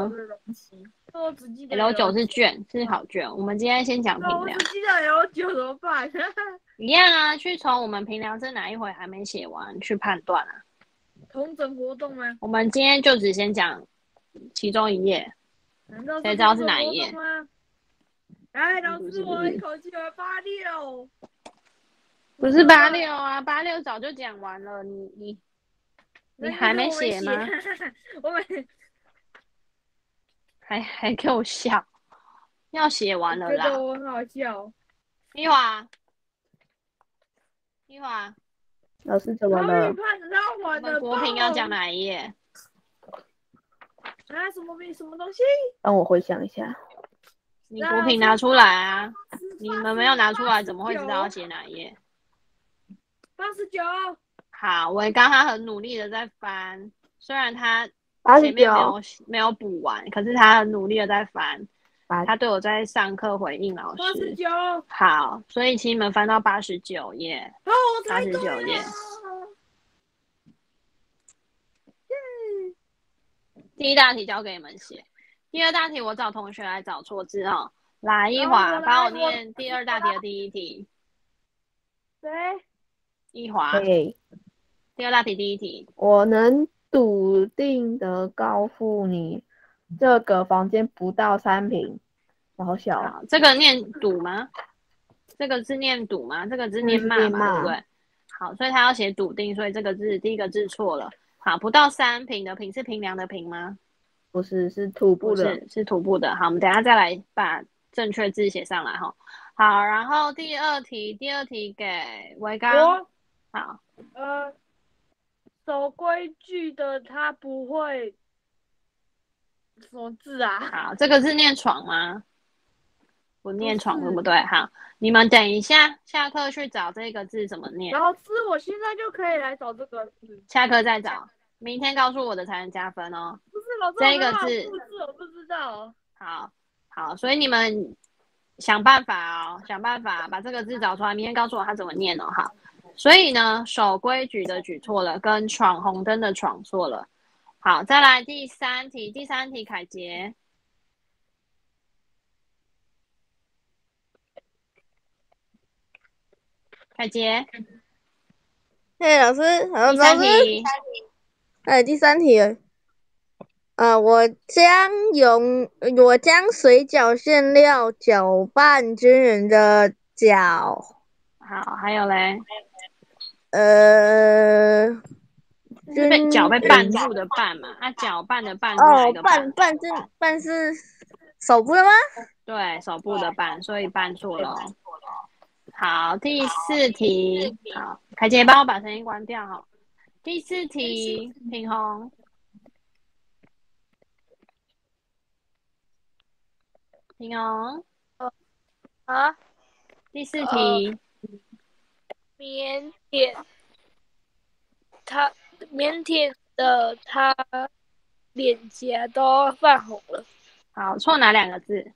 S2: ？L
S1: 九是卷，是考卷。我们今天先讲评量。
S2: 我只记得 L 九怎么办？
S1: 一样啊，去从我们评量这哪一回还没写完去判断啊。
S2: 同整活动吗？
S1: 我们今天就只先讲其中一页。谁知道是哪一页？
S2: 来，老师，我一口气来八六。
S1: 不是八六啊，八六早就讲完了，你你你还没写吗？
S2: 我没，
S1: 还还给我笑，要写完了啦。
S2: 觉得我很好笑。
S1: 一华，一华，
S6: 老师怎么了？
S1: 我们国评要讲哪一页？
S2: 啊，什么名什么东西？
S6: 让我回想一下。
S1: 你国评拿出来啊！你们没有拿出来，怎么会知道要写哪一页？
S2: 八十九。
S1: 好，我刚刚很努力的在翻，虽然他前面没有没有补完，可是他很努力的在翻。他对我在上课回应老师。
S2: 八十九。
S1: 好，所以请你们翻到八十九页。
S2: 哦，
S1: 八十九页。第一大题交给你们写，第二大题我找同学来找错字哦。来，一华帮我念第二大题的第一题。
S2: 谁？
S1: 一华。
S6: 对。
S1: 第二大题第一题。
S6: 我能笃定的告诉你，这个房间不到三平，好小。
S1: 好，这个念笃吗？这个字念笃吗？这个字念骂嘛，对不对？好，所以他要写笃定，所以这个字第一个字错了。好，不到三平的平是平量的平吗？
S6: 不是，是徒步的。
S1: 是是徒步的。好，我们等一下再来把正确字写上来哈。好，然后第二题，第二题给维刚。好，
S2: 呃，守规矩的他不会什么字啊？
S1: 好，这个字念闯吗？不念闯，对不对？好，你们等一下下课去找这个字怎么念。
S2: 老师，我现在就可以来找这个字。
S1: 下课再找，明天告诉我的才能加分哦。
S2: 不是老师，
S1: 这个字
S2: 我不知道。
S1: 好，好，所以你们想办法哦，想办法把这个字找出来，明天告诉我它怎么念哦。好，所以呢，守规矩的矩错了，跟闯红灯的闯错了。好，再来第三题，第三题凯杰。凯杰，
S4: 嘿，老师，好，
S1: 第三题，
S4: 哎，第三题了。呃，我将用我将水饺馅料搅拌均匀的搅。
S1: 好，还有嘞。
S4: 呃，
S1: 是被搅被拌住的拌嘛？啊，搅拌的拌是哪一个拌？
S4: 哦，拌拌是拌是手部的吗？
S1: 对，手部的拌，所以拌错了。好，第四题，好，凯杰帮我把声音关掉哈。第四题，品红，品红，
S2: 啊，
S1: 第四题，
S2: 腼腆，他腼腆的他脸颊都泛红了。
S1: 好，错哪两个字？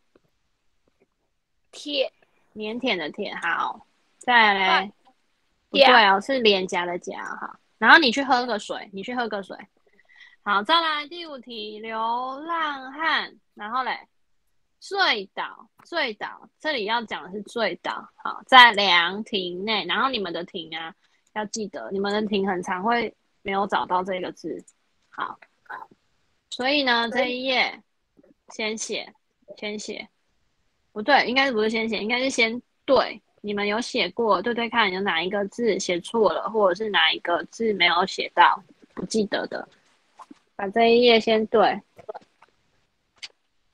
S2: 腆。
S1: 腼腆的腆，好，再来嘞，不对哦，是脸颊的颊，好，然后你去喝个水，你去喝个水，好，再来第五题，流浪汉，然后嘞，醉倒，醉倒，这里要讲的是醉倒，好，在凉亭内，然后你们的亭啊，要记得，你们的亭很常会没有找到这个字，好，所以呢，这一页先写，先写。不对，应该是不是先写，应该是先对。你们有写过，对对看有哪一个字写错了，或者是哪一个字没有写到，不记得的，把这一页先对。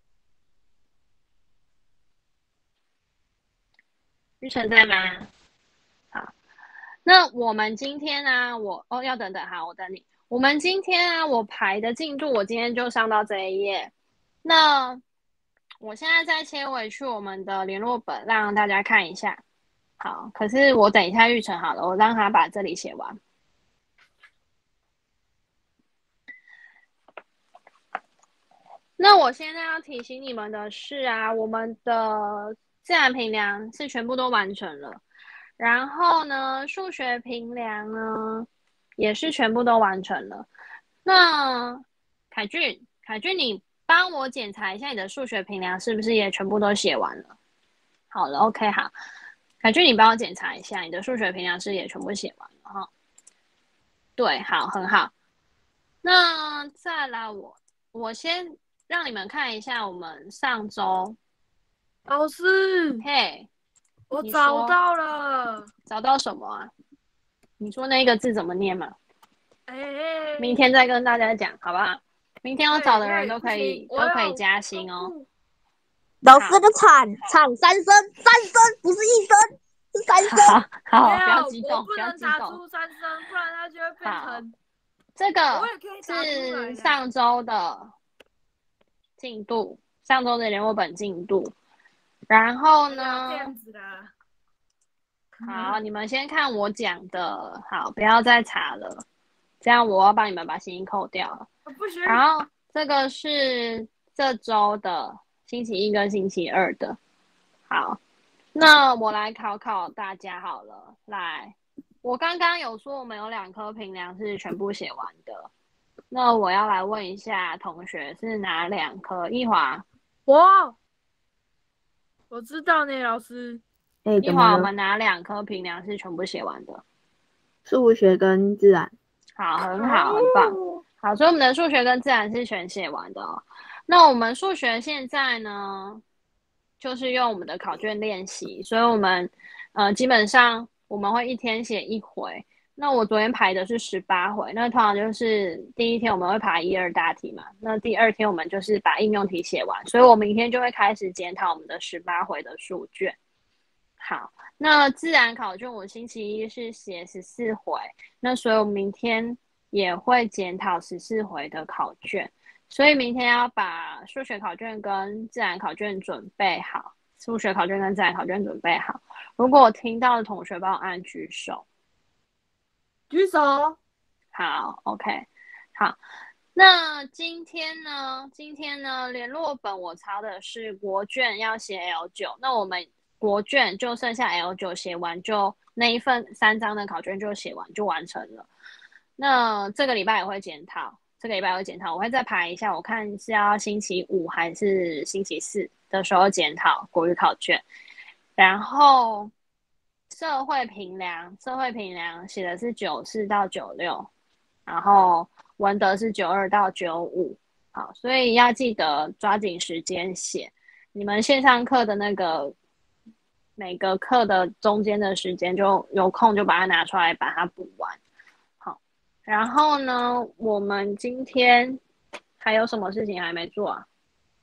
S1: 玉成在吗？好，那我们今天呢、我哦要等等，好，我等你。我们今天啊，我排的进度，我今天就上到这一页。那我现在再切回去我们的联络本，让大家看一下。好，可是我等一下玉成好了，我让他把这里写完。那我现在要提醒你们的是啊，我们的自然评量是全部都完成了，然后呢，数学评量呢也是全部都完成了。那凯俊，凯俊，你帮我检查一下你的数学评量是不是也全部都写完了？好了 ，OK， 好，凯俊，你帮我检查一下你的数学评量是也全部写完了哈。对，好，很好。那再来我，我先让你们看一下我们上周。
S2: 老师，
S1: 嘿，
S2: 我
S1: 你说
S2: 找到了。
S1: 找到什么啊？你说那个字怎么念嘛？
S2: 哎哎，
S1: 明天再跟大家讲，好不好？明天要找的人
S2: 哎
S1: 都可以
S2: 不行
S1: 都可以
S2: 我要
S1: 加薪哦。
S3: 老师个惨惨三声，三声不是一声，是三声。
S1: 好，好，
S2: 没
S1: 不要
S2: 有，
S1: 激动，
S2: 我不
S1: 不要激
S2: 能打
S1: 动。
S2: 出三声，不然它就会变成。
S1: 这个
S2: 我也可以打出来
S1: 是
S2: 的
S1: 上周的进度，上周的联络本进度。然后
S2: 这
S1: 呢，
S2: 样子啦。
S1: 好，你们先看我讲的，好，不要再查了，这样我要帮你们把星星扣掉了。
S2: 不行。
S1: 然后这个是这周的星期一跟星期二的。好，那我来考考大家好了。来，我刚刚有说我们有两科评量是全部写完的，那我要来问一下同学是哪两科？一华，
S2: 我我知道呢，老师。
S6: 哎，
S1: 一
S6: 怎么了？
S1: 华我们哪两科评量是全部写完的？
S6: 数学跟自然。
S1: 好，很好，很棒。好，所以我们的数学跟自然是全写完的哦。那我们数学现在呢，就是用我们的考卷练习，所以我们呃基本上我们会一天写一回。那我昨天排的是十八回，那通常就是第一天我们会排一二大题嘛，那第二天我们就是把应用题写完，所以我明天就会开始检讨我们的十八回的数卷。好，那自然考卷我星期一是写十四回，那所以我明天也会检讨十四回的考卷，所以明天要把数学考卷跟自然考卷准备好，数学考卷跟自然考卷准备好。如果我听到的同学帮我按举手。
S2: 举手。
S1: 好 ，OK， 好。那今天呢？今天呢？联络本我抄的是国卷，要写 L 九。那我们国卷就剩下 L 九写完，就那一份三张的考卷就写完，就完成了。那这个礼拜也会检讨，这个礼拜也会检讨，我会再排一下，我看是要星期五还是星期四的时候检讨国语考卷。然后社会评量，社会评量写的是九四到九六，然后文德是九二到九五。好，所以要记得抓紧时间写。你们线上课的那个每个课的中间的时间，就有空就把它拿出来，把它补完。好，然后呢，我们今天还有什么事情还没做啊？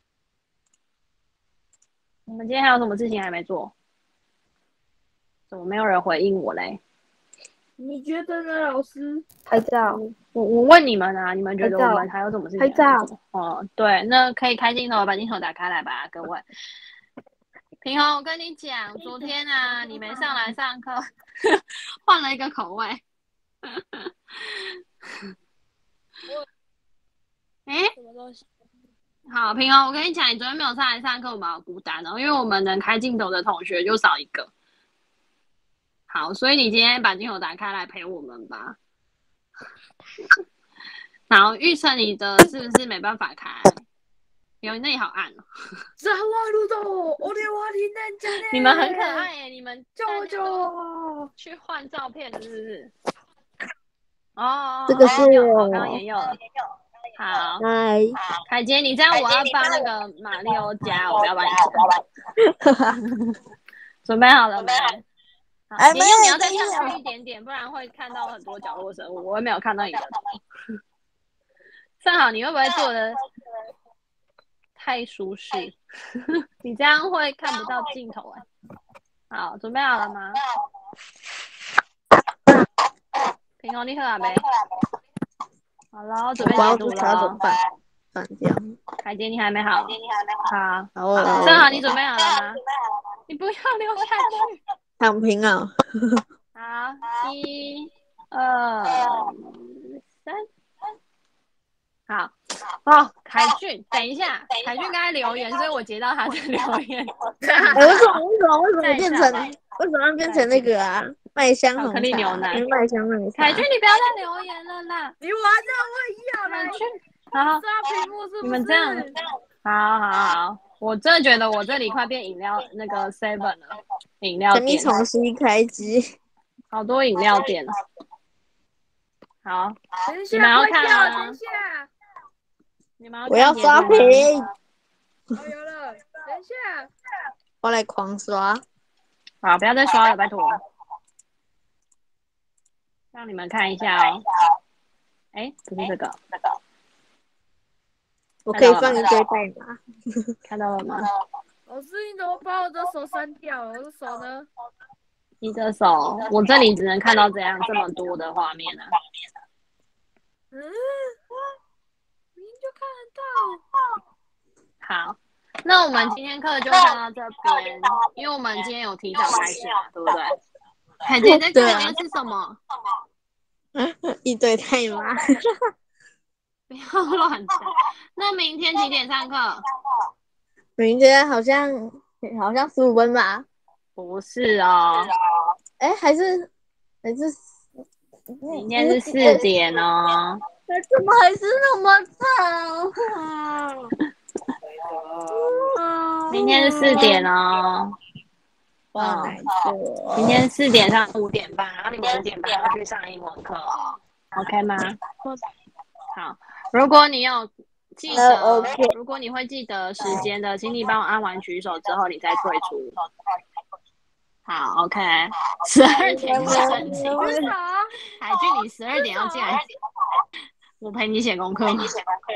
S1: 我们今天还有什么事情还没做？怎么没有人回应我嘞？
S2: 你觉得呢，老师？
S6: 拍照。
S1: 我我问你们啊，你们觉得
S6: 拍照
S1: 我们还有什么事情？
S6: 拍照。
S1: 哦，对，那可以开镜头，把镜头打开来吧，各位。平宏，我跟你讲，昨天啊，你没上来上课，换了一个口味。哎，
S2: 什么东西？
S1: 好，平宏，我跟你讲，你昨天没有上来上课，我们好孤单哦，因为我们能开镜头的同学就少一个。好，所以你今天把镜头打开来陪我们吧。然后预测你的是不是没办法开？有那里好暗哦。你们很可爱耶，你们
S2: 救我救我！
S1: 去换照片是不是？哦，
S6: 这个是
S1: 我刚刚也有了。好，
S6: 嗨，
S1: 凯杰，你这样我要放那个马里欧家，我不要把你准备好了没？好，你你要再上去一点点，不然会看到很多角落生物，我也没有看到你的头。正好，你会不会坐的太舒适？你这样会看不到镜头哎、欸。 好，准备好了吗？平红，你喝了没？好了，准备解读
S6: 他怎么
S1: 了。
S6: 办？反这样。
S1: 海杰，你还没好。好，
S6: 好哦。
S1: 正好，你准备好了吗？你不要流下去。
S6: 躺平啊！
S1: 好，一、二、三。好，哦，凯俊，等一下，凯俊刚才留言，所以我截到他的留言。
S6: 哎，为什么？为什么？为什么
S1: 再
S6: 变成？
S1: 上
S6: 为什么要变成那个啊？麦香
S1: 巧克力
S6: 红茶，
S1: 牛奶
S6: 因为麦香奶茶。
S1: 凯俊，你不要再留言了啦！
S2: 你玩的我要来
S1: 凯俊，好，
S2: 刷屏幕是不是？
S1: 你们这样，好好好，我真的觉得我这里快变饮料那个 seven 了，饮料
S6: 陈明
S1: 店，
S6: 重新开机。
S1: 好多饮料店。好，
S2: 等一下，
S1: 你们要看
S2: 快跳
S1: 吗
S2: 等一下，
S1: 你们要
S6: 我要
S1: 看
S6: 刷
S1: 截图吗
S6: 屏，
S2: 哦有了，等一下，
S6: 我来狂刷。
S1: 好，不要再刷了，拜托。让你们看一下哦。哎，不是这个，
S6: 我可以放一堆代码。
S1: 看到了吗？
S2: 老师你怎么把我的手删掉了？我的手呢？
S1: 你的手，我这里只能看到这样这么多的画面啊。
S2: 嗯，明明就看得到。
S1: 好，那我们今天课就上到这边，因为我们今天有提早开始嘛，对不对？海杰在看里面是什么？
S6: 一堆代码。
S1: 不要乱讲。那明天几点上课？
S6: 明天好像好像十五分吧？
S1: 不是哦，
S6: 哎，还是还是
S1: 明天是四点哦。
S6: 怎么还是那么长？
S1: 明天是四点哦。
S6: 我好难过。
S1: 明天四点上五点半，然后你们五点半要去上英文课哦 ，OK 吗？好，如果你有记得，
S6: 呃，OK
S1: 如果你会记得时间的，请你帮我按完举手之后，你再退出。好 ，OK， 十二点就申请。
S2: 举手啊！
S1: 海俊，你十二点要进来，我陪你写功课吗？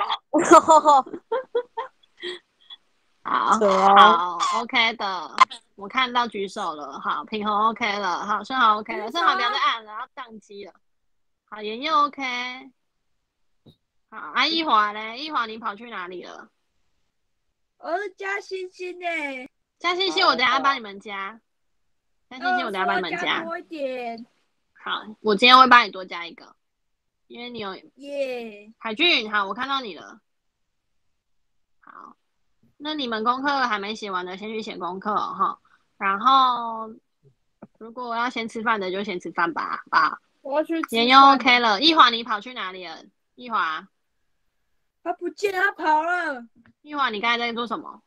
S1: 好，好 ，OK 的，我看到举手了。好，平衡 OK 了，好，盛豪 OK 了，盛豪不要再按了，要宕机了。好，妍佑 OK。好，啊，一华呢？一华你跑去哪里了？
S2: 我是加星星呢。
S1: 加星星，我等下帮你们加。加星星，我等下帮你们加。
S2: 多一点。
S1: 好，我今天会帮你多加一个，因为你有
S2: 耶。
S1: 海俊，好，我看到你了。好，那你们功课还没写完的，先去写功课哈。然后，如果要先吃饭的，就先吃饭吧，好不好？
S2: 我要去吃饭。
S1: 妍佑 OK 了，一华你跑去哪里了？一华，
S2: 他不见，他跑了。
S1: 一华，你刚才在做什么？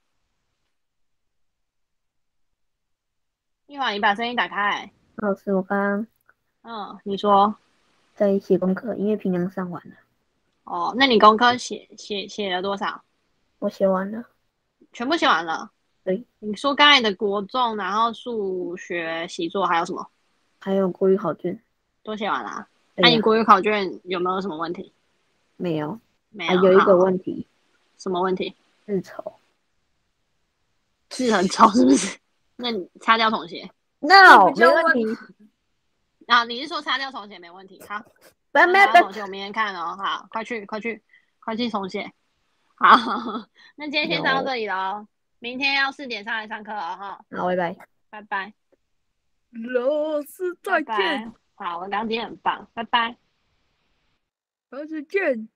S1: 一华，你把声音打开。
S6: 老师，我刚刚
S1: 嗯，你说
S6: 在写功课，因为平常上完了。
S1: 哦，那你功课写写写了多少？
S6: 我写完了。
S1: 全部写完了。
S6: 对。
S1: 你说刚才的国中，然后数学习作还有什么？
S6: 还有国语考卷。
S1: 都写完了、啊。那、啊、你国语考卷有没有什么问题？
S6: 没有。
S1: 没有。
S6: 啊、有一个问题。
S1: 什么问题？
S6: 字丑。
S1: 字很丑是不是？那你擦掉重写。
S6: No， 没问题。
S1: 啊，你是说擦掉重写没问题？好，
S6: 擦
S1: 掉重写我明天看哦。好，快去快去快去重写。好，那今天先上到这里喽。明天要四点上来上课哦，哈。
S6: 好，拜拜。
S1: 拜拜。
S2: 老师再见。
S1: 拜拜好，我刚刚今天很棒，拜拜。
S2: 老师见。